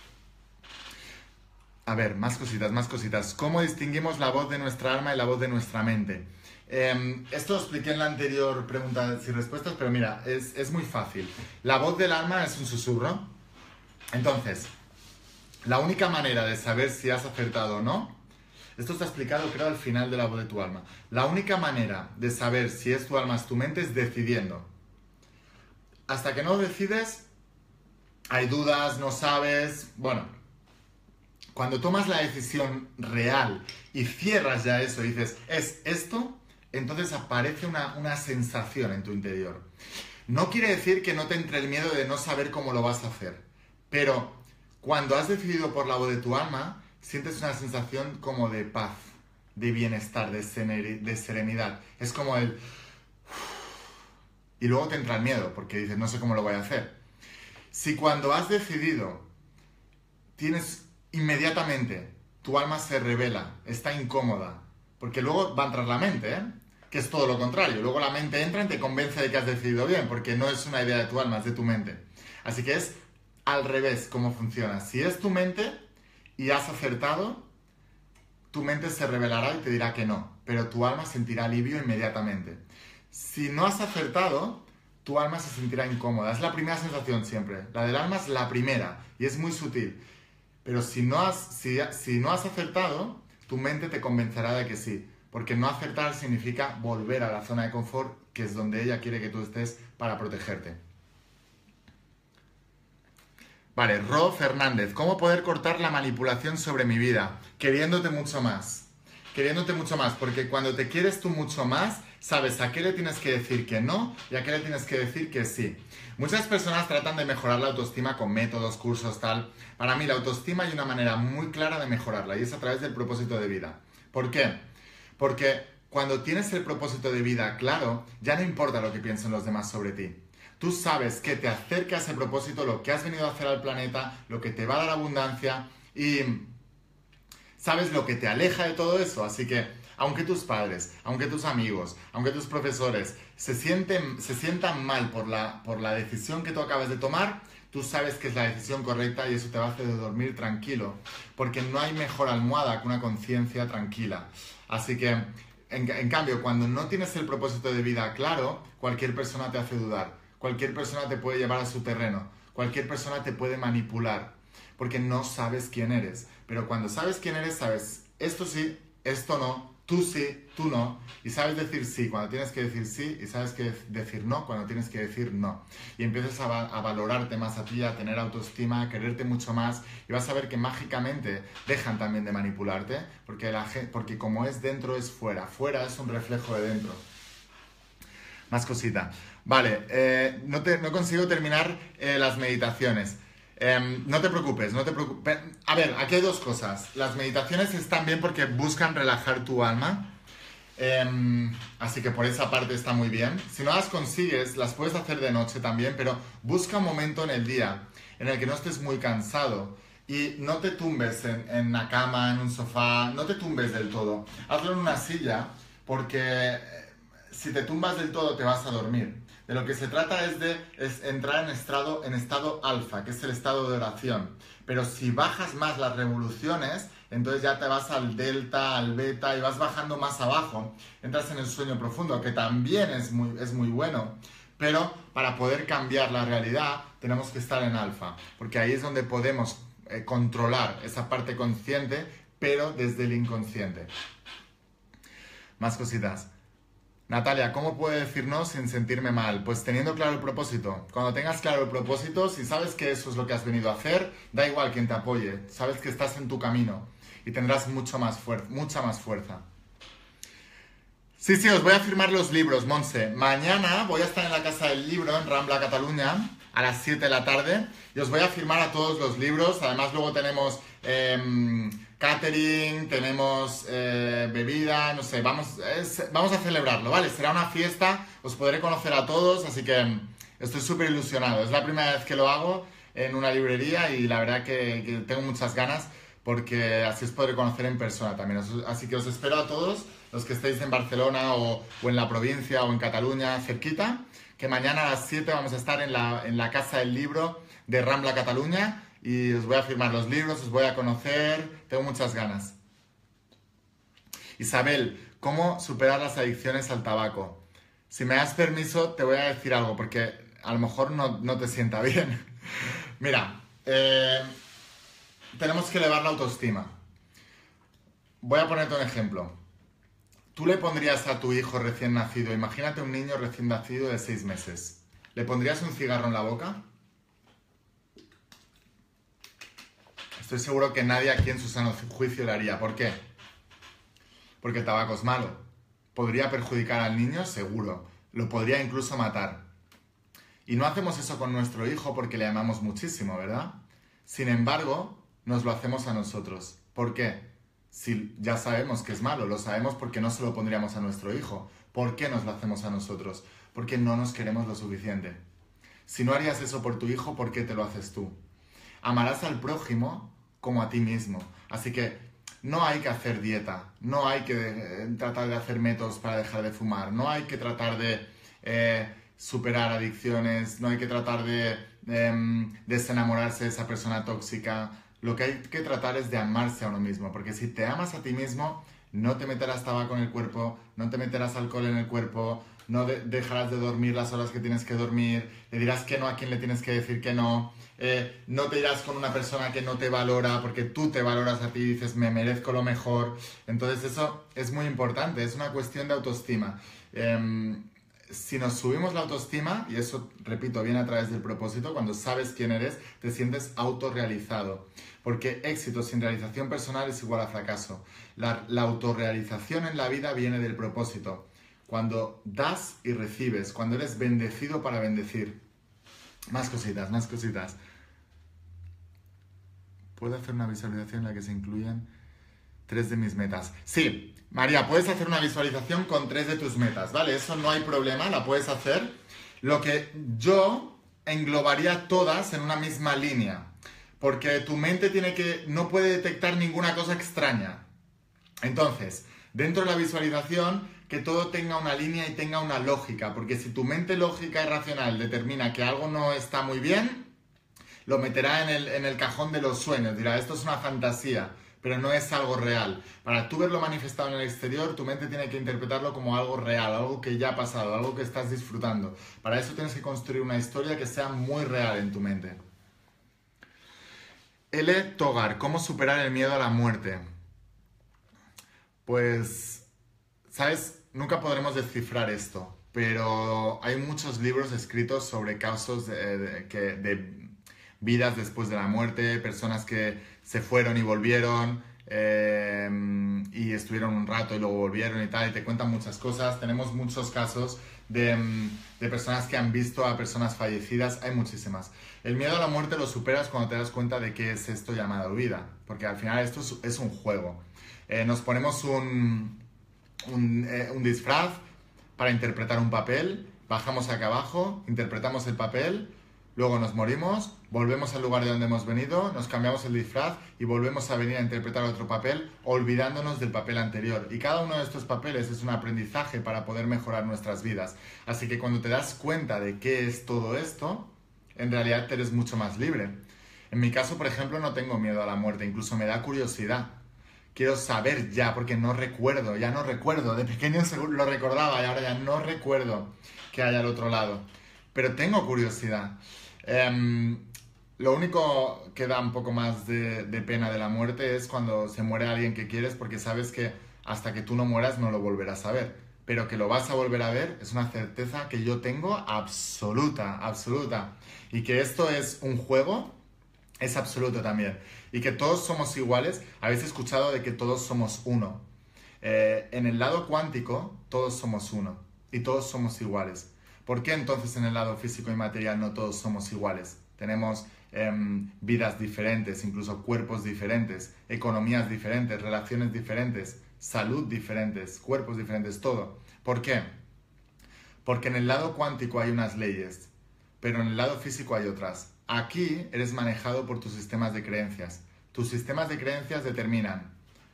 A ver, más cositas, más cositas. ¿Cómo distinguimos la voz de nuestra alma y la voz de nuestra mente? Eh, esto lo expliqué en la anterior preguntas y respuestas, pero mira, es, es muy fácil. La voz del alma es un susurro. Entonces, la única manera de saber si has acertado o no, esto está explicado creo al final de la voz de tu alma. La única manera de saber si es tu alma o es tu mente es decidiendo. Hasta que no decides, hay dudas, no sabes, bueno... Cuando tomas la decisión real y cierras ya eso y dices, ¿es esto? Entonces aparece una, una sensación en tu interior. No quiere decir que no te entre el miedo de no saber cómo lo vas a hacer. Pero cuando has decidido por la voz de tu alma, sientes una sensación como de paz, de bienestar, de serenidad. Es como el... Y luego te entra el miedo porque dices, no sé cómo lo voy a hacer. Si cuando has decidido tienes... Inmediatamente tu alma se revela, está incómoda, porque luego va a entrar la mente, ¿eh? Que es todo lo contrario. Luego la mente entra y te convence de que has decidido bien, porque no es una idea de tu alma, es de tu mente. Así que es al revés cómo funciona. Si es tu mente y has acertado, tu mente se revelará y te dirá que no, pero tu alma sentirá alivio inmediatamente. Si no has acertado, tu alma se sentirá incómoda. Es la primera sensación siempre. La del alma es la primera y es muy sutil. Pero si no, has, si, si no has acertado, tu mente te convencerá de que sí. Porque no acertar significa volver a la zona de confort, que es donde ella quiere que tú estés para protegerte. Vale, Ro Fernández. ¿Cómo poder cortar la manipulación sobre mi vida? Queriéndote mucho más. Queriéndote mucho más. Porque cuando te quieres tú mucho más, sabes a qué le tienes que decir que no y a qué le tienes que decir que sí. Muchas personas tratan de mejorar la autoestima con métodos, cursos, tal. Para mí la autoestima hay una manera muy clara de mejorarla y es a través del propósito de vida. ¿Por qué? Porque cuando tienes el propósito de vida claro, ya no importa lo que piensen los demás sobre ti. Tú sabes que te acerca a ese propósito, lo que has venido a hacer al planeta, lo que te va a dar abundancia y sabes lo que te aleja de todo eso. Así que aunque tus padres, aunque tus amigos, aunque tus profesores se, sienten, se sientan mal por la, por la decisión que tú acabas de tomar, tú sabes que es la decisión correcta y eso te va a hacer dormir tranquilo. Porque no hay mejor almohada que una conciencia tranquila. Así que En, en cambio, cuando no tienes el propósito de vida claro, cualquier persona te hace dudar, cualquier persona te puede llevar a su terreno, cualquier persona te puede manipular, porque no sabes quién eres. Pero cuando sabes quién eres, sabes esto sí, esto no, tú sí, tú no, y sabes decir sí cuando tienes que decir sí, y sabes que decir no cuando tienes que decir no. Y empiezas a, va a valorarte más a ti, a tener autoestima, a quererte mucho más, y vas a ver que mágicamente dejan también de manipularte, porque, la, porque como es dentro es fuera, fuera es un reflejo de dentro. Más cosita. Vale, eh, no, te, no consigo terminar eh, las meditaciones. Eh, no te preocupes, no te preocupes. A ver, aquí hay dos cosas. Las meditaciones están bien porque buscan relajar tu alma. Eh, así que por esa parte está muy bien. Si no las consigues, las puedes hacer de noche también, pero busca un momento en el día en el que no estés muy cansado y no te tumbes en, en la cama, en un sofá, no te tumbes del todo. Hazlo en una silla porque si te tumbas del todo te vas a dormir. De lo que se trata es de es entrar en estado, en estado alfa, que es el estado de oración. Pero si bajas más las revoluciones, entonces ya te vas al delta, al beta y vas bajando más abajo. Entras en el sueño profundo, que también es muy, es muy bueno. Pero para poder cambiar la realidad tenemos que estar en alfa, porque ahí es donde podemos eh, controlar esa parte consciente, pero desde el inconsciente. Más cositas. Natalia, ¿cómo puedo decir no sin sentirme mal? Pues teniendo claro el propósito. Cuando tengas claro el propósito, si sabes que eso es lo que has venido a hacer, da igual quien te apoye. Sabes que estás en tu camino y tendrás mucho más fuerza, mucha más fuerza. Sí, sí, os voy a firmar los libros, Monse. Mañana voy a estar en la Casa del Libro, en Rambla, Cataluña, a las siete de la tarde. Y os voy a firmar a todos los libros. Además, luego tenemos eh, catering, tenemos eh, bebida, no sé, vamos, es, vamos a celebrarlo, ¿vale? Será una fiesta, os podré conocer a todos, así que estoy súper ilusionado. Es la primera vez que lo hago en una librería y la verdad que, que tengo muchas ganas porque así os podré conocer en persona también. Así que os espero a todos los que estéis en Barcelona o, o en la provincia o en Cataluña cerquita, que mañana a las siete vamos a estar en la, en la Casa del Libro de Rambla, Cataluña, y os voy a firmar los libros, os voy a conocer, tengo muchas ganas. Isabel, ¿cómo superar las adicciones al tabaco? Si me das permiso, te voy a decir algo, porque a lo mejor no, no te sienta bien. Mira, eh, tenemos que elevar la autoestima. Voy a ponerte un ejemplo. Tú le pondrías a tu hijo recién nacido, imagínate un niño recién nacido de seis meses, ¿le pondrías un cigarro en la boca? Estoy seguro que nadie aquí en su sano juicio lo haría. ¿Por qué? Porque el tabaco es malo. ¿Podría perjudicar al niño? Seguro. Lo podría incluso matar. Y no hacemos eso con nuestro hijo porque le amamos muchísimo, ¿verdad? Sin embargo, nos lo hacemos a nosotros. ¿Por qué? Si ya sabemos que es malo, lo sabemos porque no se lo pondríamos a nuestro hijo. ¿Por qué nos lo hacemos a nosotros? Porque no nos queremos lo suficiente. Si no harías eso por tu hijo, ¿por qué te lo haces tú? Amarás al prójimo como a ti mismo. Así que no hay que hacer dieta, no hay que eh, tratar de hacer métodos para dejar de fumar, no hay que tratar de eh, superar adicciones, no hay que tratar de eh, desenamorarse de esa persona tóxica. Lo que hay que tratar es de amarse a uno mismo, porque si te amas a ti mismo, no te meterás tabaco en el cuerpo, no te meterás alcohol en el cuerpo, no de dejarás de dormir las horas que tienes que dormir, le dirás que no a quien le tienes que decir que no, eh, no te irás con una persona que no te valora porque tú te valoras a ti y dices me merezco lo mejor. Entonces eso es muy importante, es una cuestión de autoestima. Eh, si nos subimos la autoestima, y eso, repito, viene a través del propósito, cuando sabes quién eres, te sientes autorrealizado. Porque éxito sin realización personal es igual a fracaso. La, la autorrealización en la vida viene del propósito. Cuando das y recibes, cuando eres bendecido para bendecir. Más cositas, más cositas. ¿Puedo hacer una visualización en la que se incluyan tres de mis metas? Sí, María, puedes hacer una visualización con tres de tus metas, ¿vale? Eso no hay problema, la puedes hacer. Lo que yo englobaría todas en una misma línea. Porque tu mente tiene que, no puede detectar ninguna cosa extraña. Entonces, dentro de la visualización, que todo tenga una línea y tenga una lógica. Porque si tu mente lógica y racional determina que algo no está muy bien, lo meterá en el, en el cajón de los sueños. Dirá, esto es una fantasía. pero no es algo real. Para tú verlo manifestado en el exterior, tu mente tiene que interpretarlo como algo real, algo que ya ha pasado, algo que estás disfrutando. Para eso tienes que construir una historia que sea muy real en tu mente. L. Togar, ¿cómo superar el miedo a la muerte? Pues, ¿sabes? Nunca podremos descifrar esto, pero hay muchos libros escritos sobre casos de, de, de, de vidas después de la muerte, personas que se fueron y volvieron eh, y estuvieron un rato y luego volvieron y tal, y te cuentan muchas cosas. Tenemos muchos casos de, de personas que han visto a personas fallecidas, hay muchísimas. El miedo a la muerte lo superas cuando te das cuenta de qué es esto llamado vida, porque al final esto es, es un juego. Eh, nos ponemos un, un, eh, un disfraz para interpretar un papel, bajamos acá abajo, interpretamos el papel, luego nos morimos, volvemos al lugar de donde hemos venido, nos cambiamos el disfraz y volvemos a venir a interpretar otro papel, olvidándonos del papel anterior. Y cada uno de estos papeles es un aprendizaje para poder mejorar nuestras vidas. Así que cuando te das cuenta de qué es todo esto, en realidad eres mucho más libre. En mi caso, por ejemplo, no tengo miedo a la muerte, incluso me da curiosidad. Quiero saber ya, porque no recuerdo, ya no recuerdo. De pequeño lo recordaba y ahora ya no recuerdo qué hay al otro lado. Pero tengo curiosidad. Um, lo único que da un poco más de, de pena de la muerte es cuando se muere alguien que quieres, porque sabes que hasta que tú no mueras no lo volverás a ver. Pero que lo vas a volver a ver es una certeza que yo tengo absoluta, absoluta. Y que esto es un juego es absoluto también. Y que todos somos iguales. Habéis escuchado de que todos somos uno. Eh, en el lado cuántico todos somos uno y todos somos iguales. ¿Por qué entonces en el lado físico y material no todos somos iguales? Tenemos eh, vidas diferentes, incluso cuerpos diferentes, economías diferentes, relaciones diferentes, salud diferentes, cuerpos diferentes, todo. ¿Por qué? Porque en el lado cuántico hay unas leyes, pero en el lado físico hay otras. Aquí eres manejado por tus sistemas de creencias. Tus sistemas de creencias determinan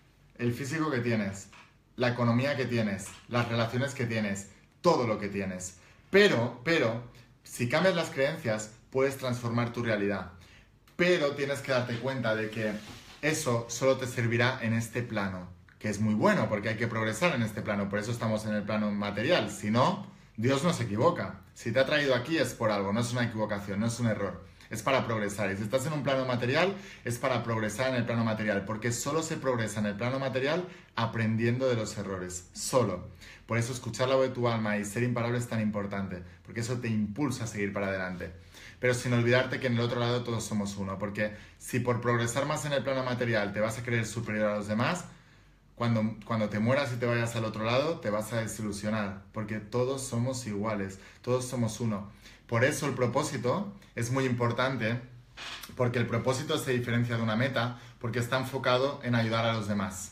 el físico que tienes, la economía que tienes, las relaciones que tienes, todo lo que tienes. Pero, pero, si cambias las creencias, puedes transformar tu realidad. Pero tienes que darte cuenta de que eso solo te servirá en este plano, que es muy bueno porque hay que progresar en este plano. Por eso estamos en el plano material. Si no, Dios no se equivoca. Si te ha traído aquí es por algo, no es una equivocación, no es un error. Es para progresar. Y si estás en un plano material, es para progresar en el plano material. Porque solo se progresa en el plano material aprendiendo de los errores. Solo. Por eso escuchar la voz de tu alma y ser imparable es tan importante. Porque eso te impulsa a seguir para adelante. Pero sin olvidarte que en el otro lado todos somos uno. Porque si por progresar más en el plano material te vas a creer superior a los demás, cuando, cuando te mueras y te vayas al otro lado, te vas a desilusionar. Porque todos somos iguales. Todos somos uno. Por eso el propósito es muy importante, porque el propósito se diferencia de una meta, porque está enfocado en ayudar a los demás.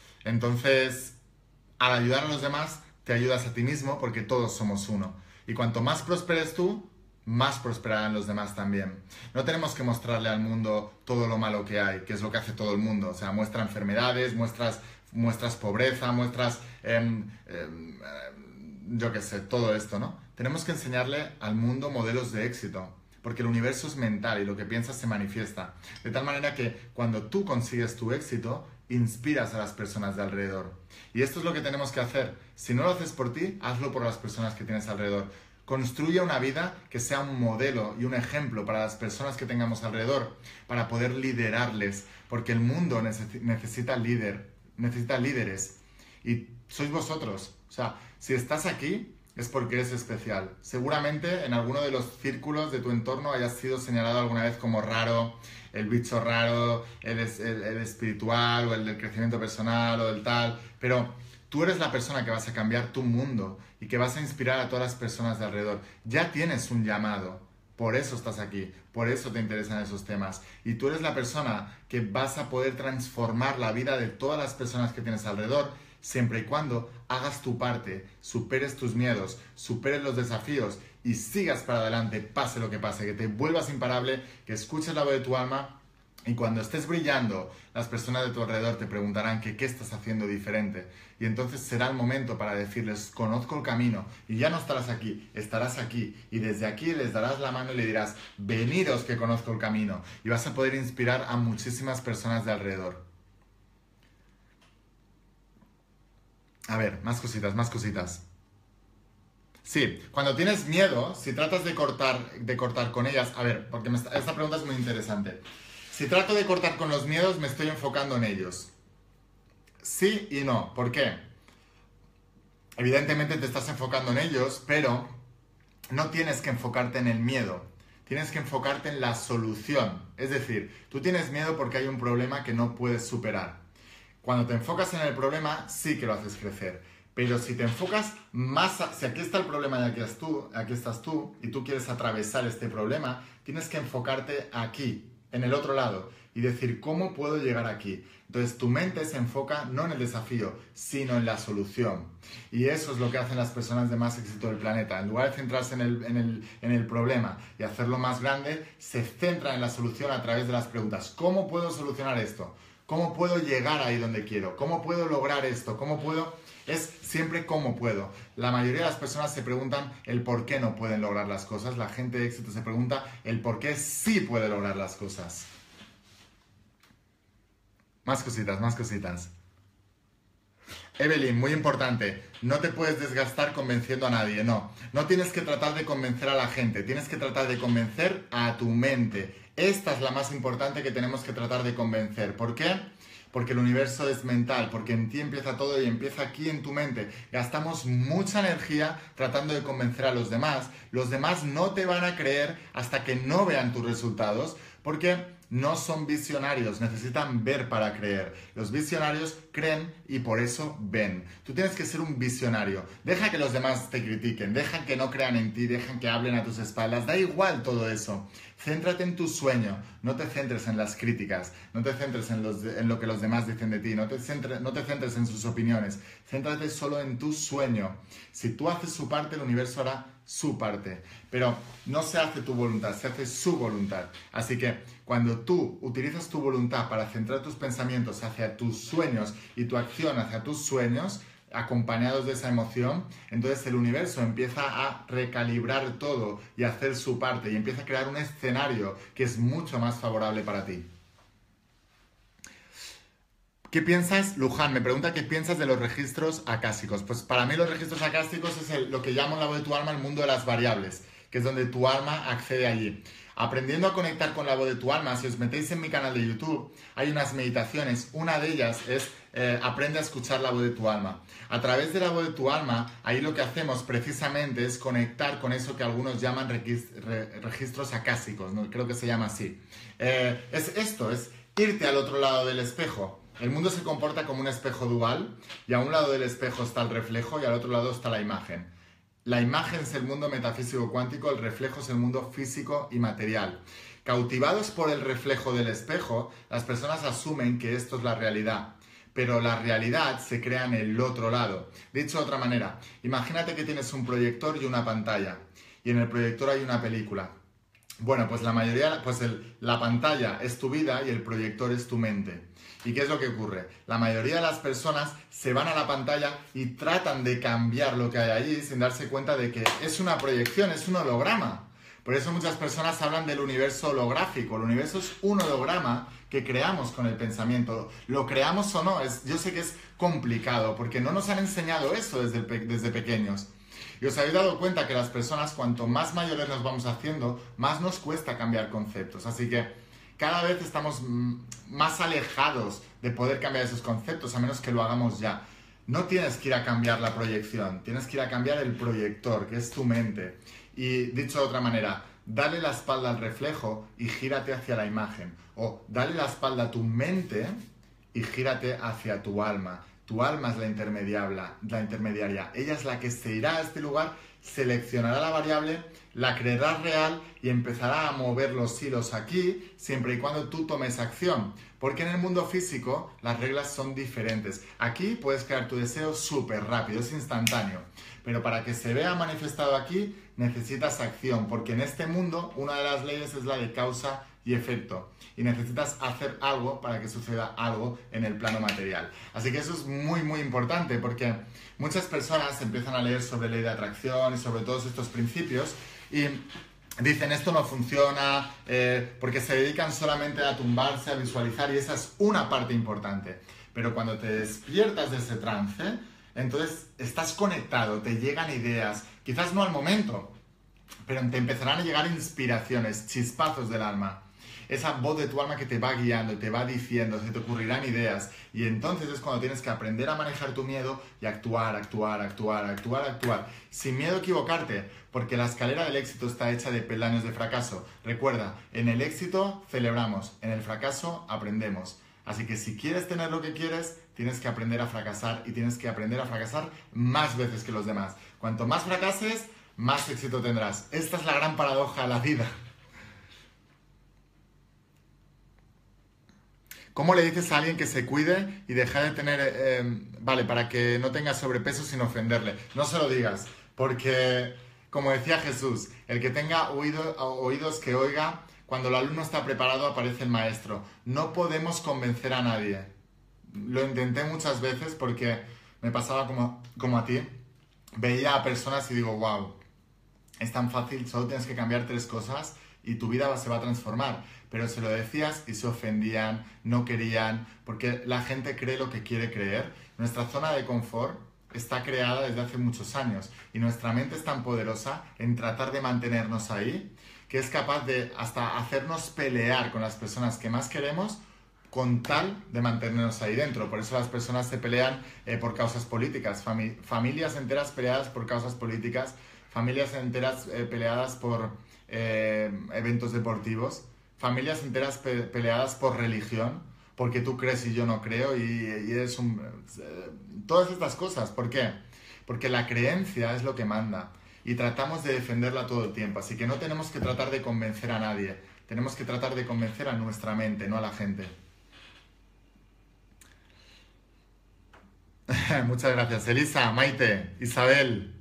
Entonces, al ayudar a los demás, te ayudas a ti mismo, porque todos somos uno. Y cuanto más prosperes tú, más prosperarán los demás también. No tenemos que mostrarle al mundo todo lo malo que hay, que es lo que hace todo el mundo. O sea, muestra enfermedades, muestras, muestras pobreza, muestras, eh, eh, yo qué sé, todo esto, ¿no? Tenemos que enseñarle al mundo modelos de éxito, porque el universo es mental y lo que piensas se manifiesta. De tal manera que cuando tú consigues tu éxito, inspiras a las personas de alrededor. Y esto es lo que tenemos que hacer. Si no lo haces por ti, hazlo por las personas que tienes alrededor. Construye una vida que sea un modelo y un ejemplo para las personas que tengamos alrededor, para poder liderarles, porque el mundo necesita líder, necesita líderes. Y sois vosotros. O sea, si estás aquí, es porque eres especial. Seguramente en alguno de los círculos de tu entorno hayas sido señalado alguna vez como raro, el bicho raro, el, el, el espiritual o el del crecimiento personal o del tal, pero tú eres la persona que vas a cambiar tu mundo y que vas a inspirar a todas las personas de alrededor. Ya tienes un llamado, por eso estás aquí, por eso te interesan esos temas. Y tú eres la persona que vas a poder transformar la vida de todas las personas que tienes alrededor, siempre y cuando hagas tu parte, superes tus miedos, superes los desafíos y sigas para adelante, pase lo que pase, que te vuelvas imparable, que escuches la voz de tu alma y cuando estés brillando, las personas de tu alrededor te preguntarán que qué estás haciendo diferente. Y entonces será el momento para decirles, conozco el camino y ya no estarás aquí, estarás aquí. Y desde aquí les darás la mano y le dirás, veniros que conozco el camino. Y vas a poder inspirar a muchísimas personas de alrededor. A ver, más cositas, más cositas. Sí, cuando tienes miedo, si tratas de cortar, de cortar con ellas... A ver, porque me está- esta pregunta es muy interesante. Si trato de cortar con los miedos, me estoy enfocando en ellos. Sí y no. ¿Por qué? Evidentemente te estás enfocando en ellos, pero no tienes que enfocarte en el miedo. Tienes que enfocarte en la solución. Es decir, tú tienes miedo porque hay un problema que no puedes superar. Cuando te enfocas en el problema, sí que lo haces crecer. Pero si te enfocas más... A, si aquí está el problema y aquí estás, tú, aquí estás tú, y tú quieres atravesar este problema, tienes que enfocarte aquí, en el otro lado, y decir, ¿cómo puedo llegar aquí? Entonces tu mente se enfoca no en el desafío, sino en la solución. Y eso es lo que hacen las personas de más éxito del planeta. En lugar de centrarse en el, en el, en el problema y hacerlo más grande, se centran en la solución a través de las preguntas. ¿Cómo puedo solucionar esto? ¿Cómo puedo llegar ahí donde quiero? ¿Cómo puedo lograr esto? ¿Cómo puedo...? Es siempre cómo puedo. La mayoría de las personas se preguntan el por qué no pueden lograr las cosas. La gente de éxito se pregunta el por qué sí puede lograr las cosas. Más cositas, más cositas. Evelyn, muy importante, no te puedes desgastar convenciendo a nadie, no. No tienes que tratar de convencer a la gente, tienes que tratar de convencer a tu mente. Esta es la más importante que tenemos que tratar de convencer. ¿Por qué? Porque el universo es mental, porque en ti empieza todo y empieza aquí en tu mente. Gastamos mucha energía tratando de convencer a los demás. Los demás no te van a creer hasta que no vean tus resultados, porque no son visionarios, necesitan ver para creer. Los visionarios creen y por eso ven. Tú tienes que ser un visionario. Deja que los demás te critiquen, deja que no crean en ti, deja que hablen a tus espaldas. Da igual todo eso. Céntrate en tu sueño, no te centres en las críticas, no te centres en, los, en lo que los demás dicen de ti, no te, centres, no te centres en sus opiniones, céntrate solo en tu sueño. Si tú haces su parte, el universo hará su parte, pero no se hace tu voluntad, se hace su voluntad. Así que cuando tú utilizas tu voluntad para centrar tus pensamientos hacia tus sueños y tu acción hacia tus sueños, acompañados de esa emoción, entonces el universo empieza a recalibrar todo y a hacer su parte y empieza a crear un escenario que es mucho más favorable para ti. ¿Qué piensas? Luján me pregunta qué piensas de los registros acásicos. Pues para mí los registros acásicos es el, lo que llamo en la voz de tu alma el mundo de las variables, que es donde tu alma accede allí. Aprendiendo a conectar con la voz de tu alma, si os metéis en mi canal de YouTube, hay unas meditaciones. Una de ellas es eh, aprende a escuchar la voz de tu alma. A través de la voz de tu alma, ahí lo que hacemos precisamente es conectar con eso que algunos llaman registros acásicos, ¿no? Creo que se llama así. Eh, es esto, es irte al otro lado del espejo. El mundo se comporta como un espejo dual y a un lado del espejo está el reflejo y al otro lado está la imagen. La imagen es el mundo metafísico cuántico, el reflejo es el mundo físico y material. Cautivados por el reflejo del espejo, las personas asumen que esto es la realidad, pero la realidad se crea en el otro lado. Dicho de otra manera, imagínate que tienes un proyector y una pantalla, y en el proyector hay una película. Bueno, pues la mayoría, pues el, la pantalla es tu vida y el proyector es tu mente. ¿Y qué es lo que ocurre? La mayoría de las personas se van a la pantalla y tratan de cambiar lo que hay allí sin darse cuenta de que es una proyección, es un holograma. Por eso muchas personas hablan del universo holográfico. El universo es un holograma que creamos con el pensamiento. Lo creamos o no, es, yo sé que es complicado porque no nos han enseñado eso desde, desde pequeños. Y os habéis dado cuenta que las personas, cuanto más mayores nos vamos haciendo, más nos cuesta cambiar conceptos. Así que cada vez estamos más alejados de poder cambiar esos conceptos, a menos que lo hagamos ya. No tienes que ir a cambiar la proyección, tienes que ir a cambiar el proyector, que es tu mente. Y dicho de otra manera, dale la espalda al reflejo y gírate hacia la imagen. O dale la espalda a tu mente y gírate hacia tu alma. Tu alma es la intermediaria, la intermediaria. Ella es la que se irá a este lugar, seleccionará la variable, la creerá real y empezará a mover los hilos aquí, siempre y cuando tú tomes acción. Porque en el mundo físico las reglas son diferentes. Aquí puedes crear tu deseo súper rápido, es instantáneo. Pero para que se vea manifestado aquí, necesitas acción. Porque en este mundo, una de las leyes es la de causa y efecto. Y necesitas hacer algo para que suceda algo en el plano material. Así que eso es muy, muy importante porque muchas personas empiezan a leer sobre ley de atracción y sobre todos estos principios y dicen esto no funciona eh, porque se dedican solamente a tumbarse, a visualizar y esa es una parte importante. Pero cuando te despiertas de ese trance, Entonces estás conectado, te llegan ideas, quizás no al momento, pero te empezarán a llegar inspiraciones, chispazos del alma. Esa voz de tu alma que te va guiando, te va diciendo, se te ocurrirán ideas. Y entonces es cuando tienes que aprender a manejar tu miedo y actuar, actuar, actuar, actuar, actuar. Sin miedo a equivocarte, porque la escalera del éxito está hecha de peldaños de fracaso. Recuerda, en el éxito celebramos, en el fracaso aprendemos. Así que si quieres tener lo que quieres, tienes que aprender a fracasar y tienes que aprender a fracasar más veces que los demás. Cuanto más fracases, más éxito tendrás. Esta es la gran paradoja de la vida. ¿Cómo le dices a alguien que se cuide y deja de tener, eh, vale, para que no tenga sobrepeso sin ofenderle? No se lo digas, porque, como decía Jesús, el que tenga oído, oídos que oiga, cuando el alumno está preparado aparece el maestro. No podemos convencer a nadie. Lo intenté muchas veces porque me pasaba como, como a ti. Veía a personas y digo, wow, es tan fácil, solo tienes que cambiar tres cosas y tu vida se va a transformar. Pero se lo decías y se ofendían, no querían, porque la gente cree lo que quiere creer. Nuestra zona de confort está creada desde hace muchos años y nuestra mente es tan poderosa en tratar de mantenernos ahí que es capaz de hasta hacernos pelear con las personas que más queremos con tal de mantenernos ahí dentro. Por eso las personas se pelean eh, por causas políticas, Fami- familias enteras peleadas por causas políticas, familias enteras eh, peleadas por eh, eventos deportivos, familias enteras pe- peleadas por religión, porque tú crees y yo no creo, y, y eres un... Eh, todas estas cosas. ¿Por qué? Porque la creencia es lo que manda, y tratamos de defenderla todo el tiempo. Así que no tenemos que tratar de convencer a nadie, tenemos que tratar de convencer a nuestra mente, no a la gente. Muchas gracias. Elisa, Maite, Isabel...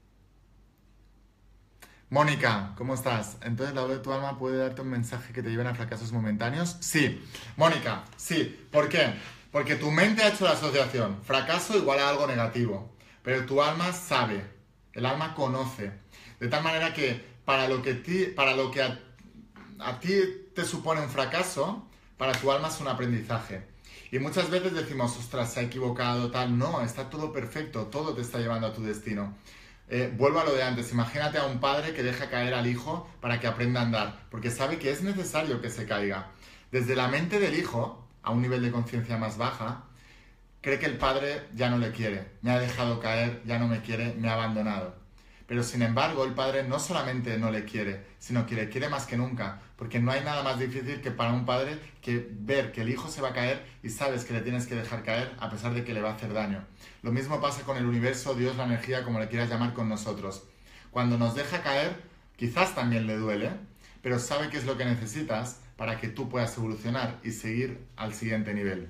Mónica, ¿cómo estás? Entonces la voz de tu alma puede darte un mensaje que te lleven a fracasos momentáneos. Sí, Mónica, sí. ¿Por qué? Porque tu mente ha hecho la asociación. Fracaso igual a algo negativo. Pero tu alma sabe, el alma conoce. De tal manera que para lo que, ti, para lo que a, a ti te supone un fracaso, para tu alma es un aprendizaje. Y muchas veces decimos, ostras, se ha equivocado, tal. No, está todo perfecto, todo te está llevando a tu destino. Eh, vuelvo a lo de antes, imagínate a un padre que deja caer al hijo para que aprenda a andar, porque sabe que es necesario que se caiga. Desde la mente del hijo, a un nivel de conciencia más baja, cree que el padre ya no le quiere, me ha dejado caer, ya no me quiere, me ha abandonado. Pero sin embargo, el padre no solamente no le quiere, sino que le quiere más que nunca, porque no hay nada más difícil que para un padre que ver que el hijo se va a caer y sabes que le tienes que dejar caer a pesar de que le va a hacer daño. Lo mismo pasa con el universo, Dios, la energía, como le quieras llamar, con nosotros. Cuando nos deja caer, quizás también le duele, pero sabe qué es lo que necesitas para que tú puedas evolucionar y seguir al siguiente nivel.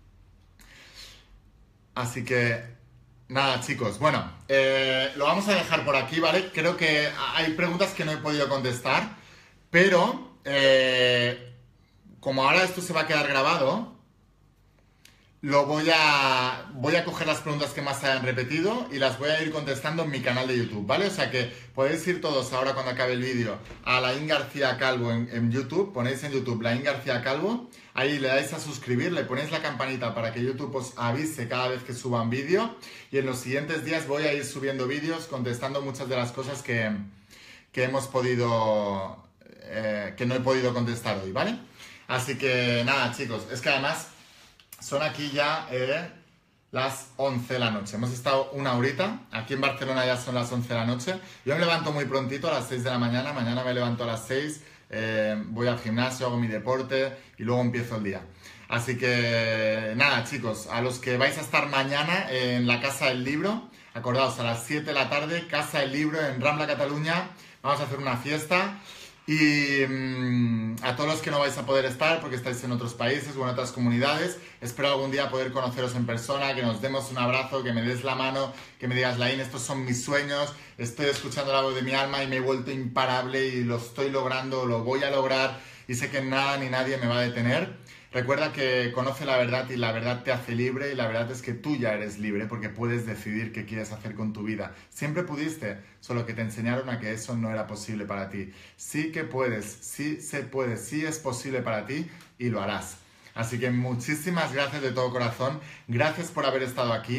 Así que... Nada, chicos, bueno, eh, lo vamos a dejar por aquí, ¿vale? Creo que hay preguntas que no he podido contestar, pero eh, como ahora esto se va a quedar grabado, lo voy a, voy a coger las preguntas que más se hayan repetido y las voy a ir contestando en mi canal de YouTube, ¿vale? O sea que podéis ir todos ahora cuando acabe el vídeo a Laín García Calvo en, en YouTube, ponéis en YouTube Laín García Calvo, ahí le dais a suscribir, le ponéis la campanita para que YouTube os avise cada vez que suba un vídeo y en los siguientes días voy a ir subiendo vídeos contestando muchas de las cosas que, que hemos podido, eh, que no he podido contestar hoy, ¿vale? Así que nada, chicos, es que además... Son aquí ya eh, las once de la noche. Hemos estado una horita. Aquí en Barcelona ya son las once de la noche. Yo me levanto muy prontito, a las seis de la mañana. Mañana me levanto a las seis. Eh, voy al gimnasio, hago mi deporte y luego empiezo el día. Así que nada, chicos. A los que vais a estar mañana en la Casa del Libro, acordaos, a las siete de la tarde, Casa del Libro en Rambla, Cataluña. Vamos a hacer una fiesta. Y mmm, a todos los que no vais a poder estar porque estáis en otros países o en otras comunidades, espero algún día poder conoceros en persona, que nos demos un abrazo, que me des la mano, que me digas, Laín, estos son mis sueños, estoy escuchando la voz de mi alma y me he vuelto imparable y lo estoy logrando, lo voy a lograr y sé que nada ni nadie me va a detener. Recuerda que conoce la verdad y la verdad te hace libre y la verdad es que tú ya eres libre porque puedes decidir qué quieres hacer con tu vida. Siempre pudiste, solo que te enseñaron a que eso no era posible para ti. Sí que puedes, sí se puede, sí es posible para ti y lo harás. Así que muchísimas gracias de todo corazón. Gracias por haber estado aquí.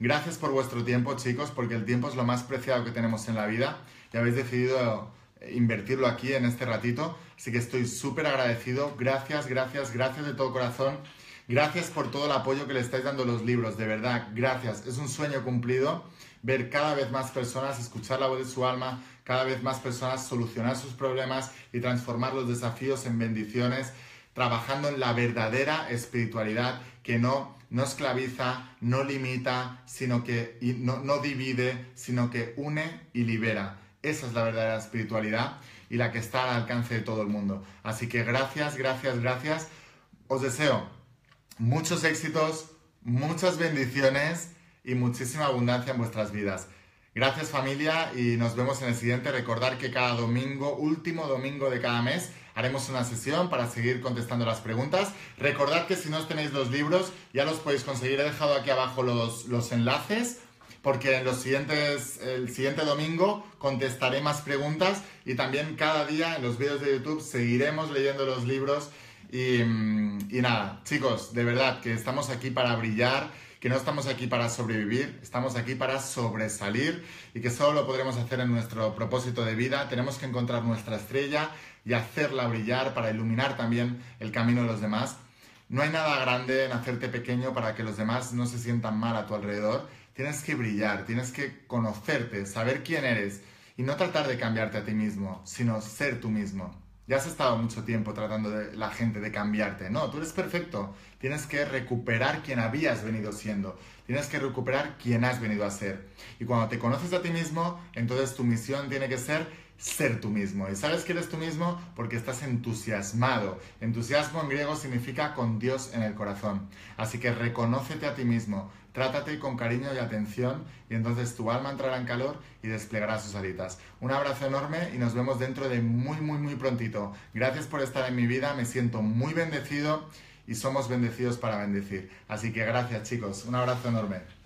Gracias por vuestro tiempo, chicos, porque el tiempo es lo más preciado que tenemos en la vida y habéis decidido invertirlo aquí en este ratito, así que estoy súper agradecido. Gracias, gracias, gracias de todo corazón. Gracias por todo el apoyo que le estáis dando a los libros, de verdad, gracias. Es un sueño cumplido ver cada vez más personas, escuchar la voz de su alma, cada vez más personas solucionar sus problemas y transformar los desafíos en bendiciones, trabajando en la verdadera espiritualidad que no, no esclaviza, no limita, sino que y no, no divide, sino que une y libera. Esa es la verdadera espiritualidad y la que está al alcance de todo el mundo. Así que gracias, gracias, gracias. Os deseo muchos éxitos, muchas bendiciones y muchísima abundancia en vuestras vidas. Gracias, familia, y nos vemos en el siguiente. Recordad que cada domingo, último domingo de cada mes, haremos una sesión para seguir contestando las preguntas. Recordad que si no tenéis los libros, ya los podéis conseguir. He dejado aquí abajo los, los enlaces, porque en los siguientes, el siguiente domingo contestaré más preguntas y también cada día en los vídeos de YouTube seguiremos leyendo los libros. Y, y nada, chicos, de verdad que estamos aquí para brillar, que no estamos aquí para sobrevivir, estamos aquí para sobresalir y que solo lo podremos hacer en nuestro propósito de vida. Tenemos que encontrar nuestra estrella y hacerla brillar para iluminar también el camino de los demás. No hay nada grande en hacerte pequeño para que los demás no se sientan mal a tu alrededor. Tienes que brillar, tienes que conocerte, saber quién eres y no tratar de cambiarte a ti mismo, sino ser tú mismo. Ya has estado mucho tiempo tratando de la gente de cambiarte. No, tú eres perfecto. Tienes que recuperar quien habías venido siendo. Tienes que recuperar quien has venido a ser. Y cuando te conoces a ti mismo, entonces tu misión tiene que ser ser tú mismo. ¿Y sabes que eres tú mismo? Porque estás entusiasmado. Entusiasmo en griego significa con Dios en el corazón. Así que reconócete a ti mismo. Trátate con cariño y atención y entonces tu alma entrará en calor y desplegará sus alitas. Un abrazo enorme y nos vemos dentro de muy, muy, muy prontito. Gracias por estar en mi vida, me siento muy bendecido y somos bendecidos para bendecir. Así que gracias, chicos. Un abrazo enorme.